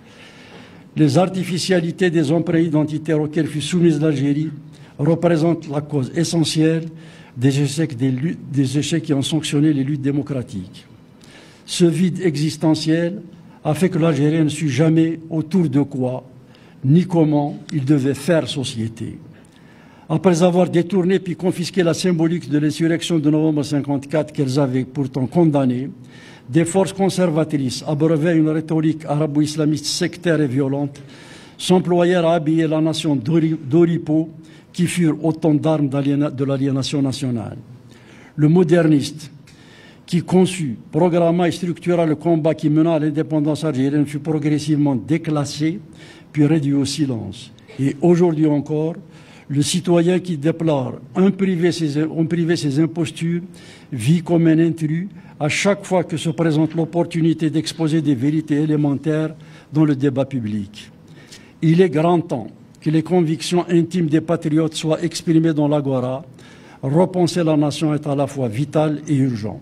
[SPEAKER 1] Les artificialités des emprunts identitaires auxquels fut soumise l'Algérie représentent la cause essentielle des échecs, des, luttes, des échecs qui ont sanctionné les luttes démocratiques. Ce vide existentiel a fait que l'Algérien ne sut jamais autour de quoi ni comment il devait faire société. Après avoir détourné puis confisqué la symbolique de l'insurrection de novembre cinquante-quatre qu'elles avaient pourtant condamnée, des forces conservatrices abreuvaient une rhétorique arabo-islamiste sectaire et violente, s'employèrent à habiller la nation d'oripeaux qui furent autant d'armes de l'aliénation nationale. Le moderniste, qui conçut, programma et structura le combat qui mena à l'indépendance algérienne, fut progressivement déclassé, puis réduit au silence. Et aujourd'hui encore, le citoyen qui déplore un privé ses, un privé ses impostures vit comme un intrus à chaque fois que se présente l'opportunité d'exposer des vérités élémentaires dans le débat public. Il est grand temps que les convictions intimes des patriotes soient exprimées dans l'agora. Repenser la nation est à la fois vital et urgent.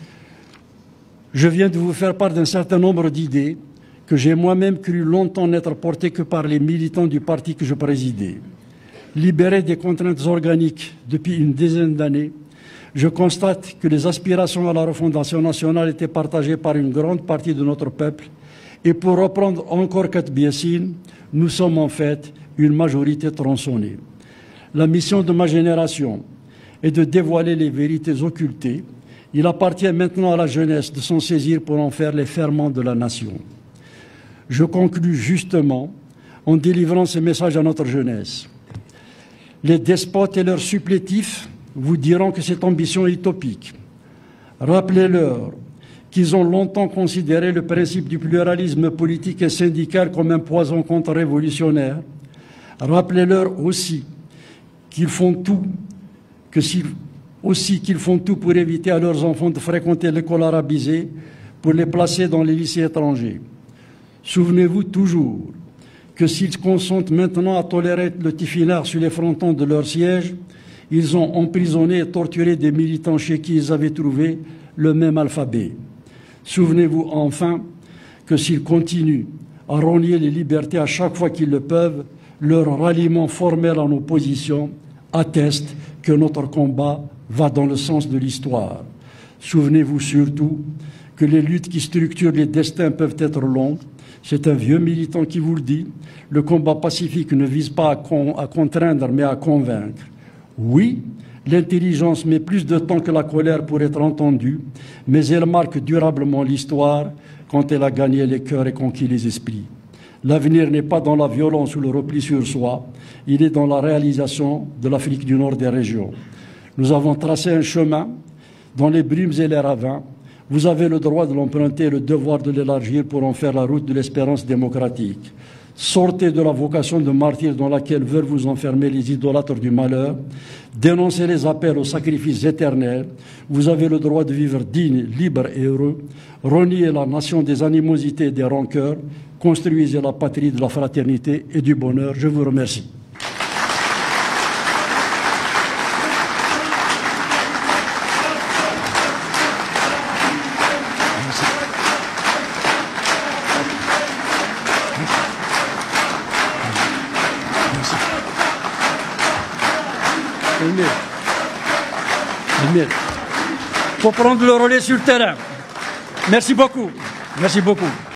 [SPEAKER 1] Je viens de vous faire part d'un certain nombre d'idées que j'ai moi-même cru longtemps n'être portées que par les militants du parti que je présidais. Libéré des contraintes organiques depuis une dizaine d'années, je constate que les aspirations à la refondation nationale étaient partagées par une grande partie de notre peuple. Et pour reprendre encore Katb-Yassine, nous sommes en fait une majorité tronçonnée. La mission de ma génération est de dévoiler les vérités occultées. Il appartient maintenant à la jeunesse de s'en saisir pour en faire les ferments de la nation. Je conclus justement en délivrant ce message à notre jeunesse. Les despotes et leurs supplétifs vous diront que cette ambition est utopique. Rappelez-leur qu'ils ont longtemps considéré le principe du pluralisme politique et syndical comme un poison contre-révolutionnaire. Rappelez-leur aussi qu'ils font tout, que s'ils, aussi qu'ils font tout pour éviter à leurs enfants de fréquenter l'école arabisée, pour les placer dans les lycées étrangers. Souvenez-vous toujours que s'ils consentent maintenant à tolérer le tifinard sur les frontons de leur siège, ils ont emprisonné et torturé des militants chez qui ils avaient trouvé le même alphabet. Souvenez-vous enfin que s'ils continuent à renier les libertés à chaque fois qu'ils le peuvent, leur ralliement formel en opposition atteste que notre combat va dans le sens de l'histoire. Souvenez-vous surtout que les luttes qui structurent les destins peuvent être longues. C'est un vieux militant qui vous le dit. Le combat pacifique ne vise pas à, con, à contraindre, mais à convaincre. Oui, l'intelligence met plus de temps que la colère pour être entendue, mais elle marque durablement l'histoire quand elle a gagné les cœurs et conquis les esprits. L'avenir n'est pas dans la violence ou le repli sur soi, il est dans la réalisation de l'Afrique du Nord des régions. Nous avons tracé un chemin dans les brumes et les ravins. Vous avez le droit de l'emprunter et le devoir de l'élargir pour en faire la route de l'espérance démocratique. Sortez de la vocation de martyr dans laquelle veulent vous enfermer les idolâtres du malheur. Dénoncez les appels au sacrifice éternel. Vous avez le droit de vivre digne, libre et heureux. Reniez la nation des animosités et des rancœurs. Construisez la patrie de la fraternité et du bonheur. Je vous remercie. Il faut prendre le relais sur le terrain. Merci beaucoup. Merci beaucoup.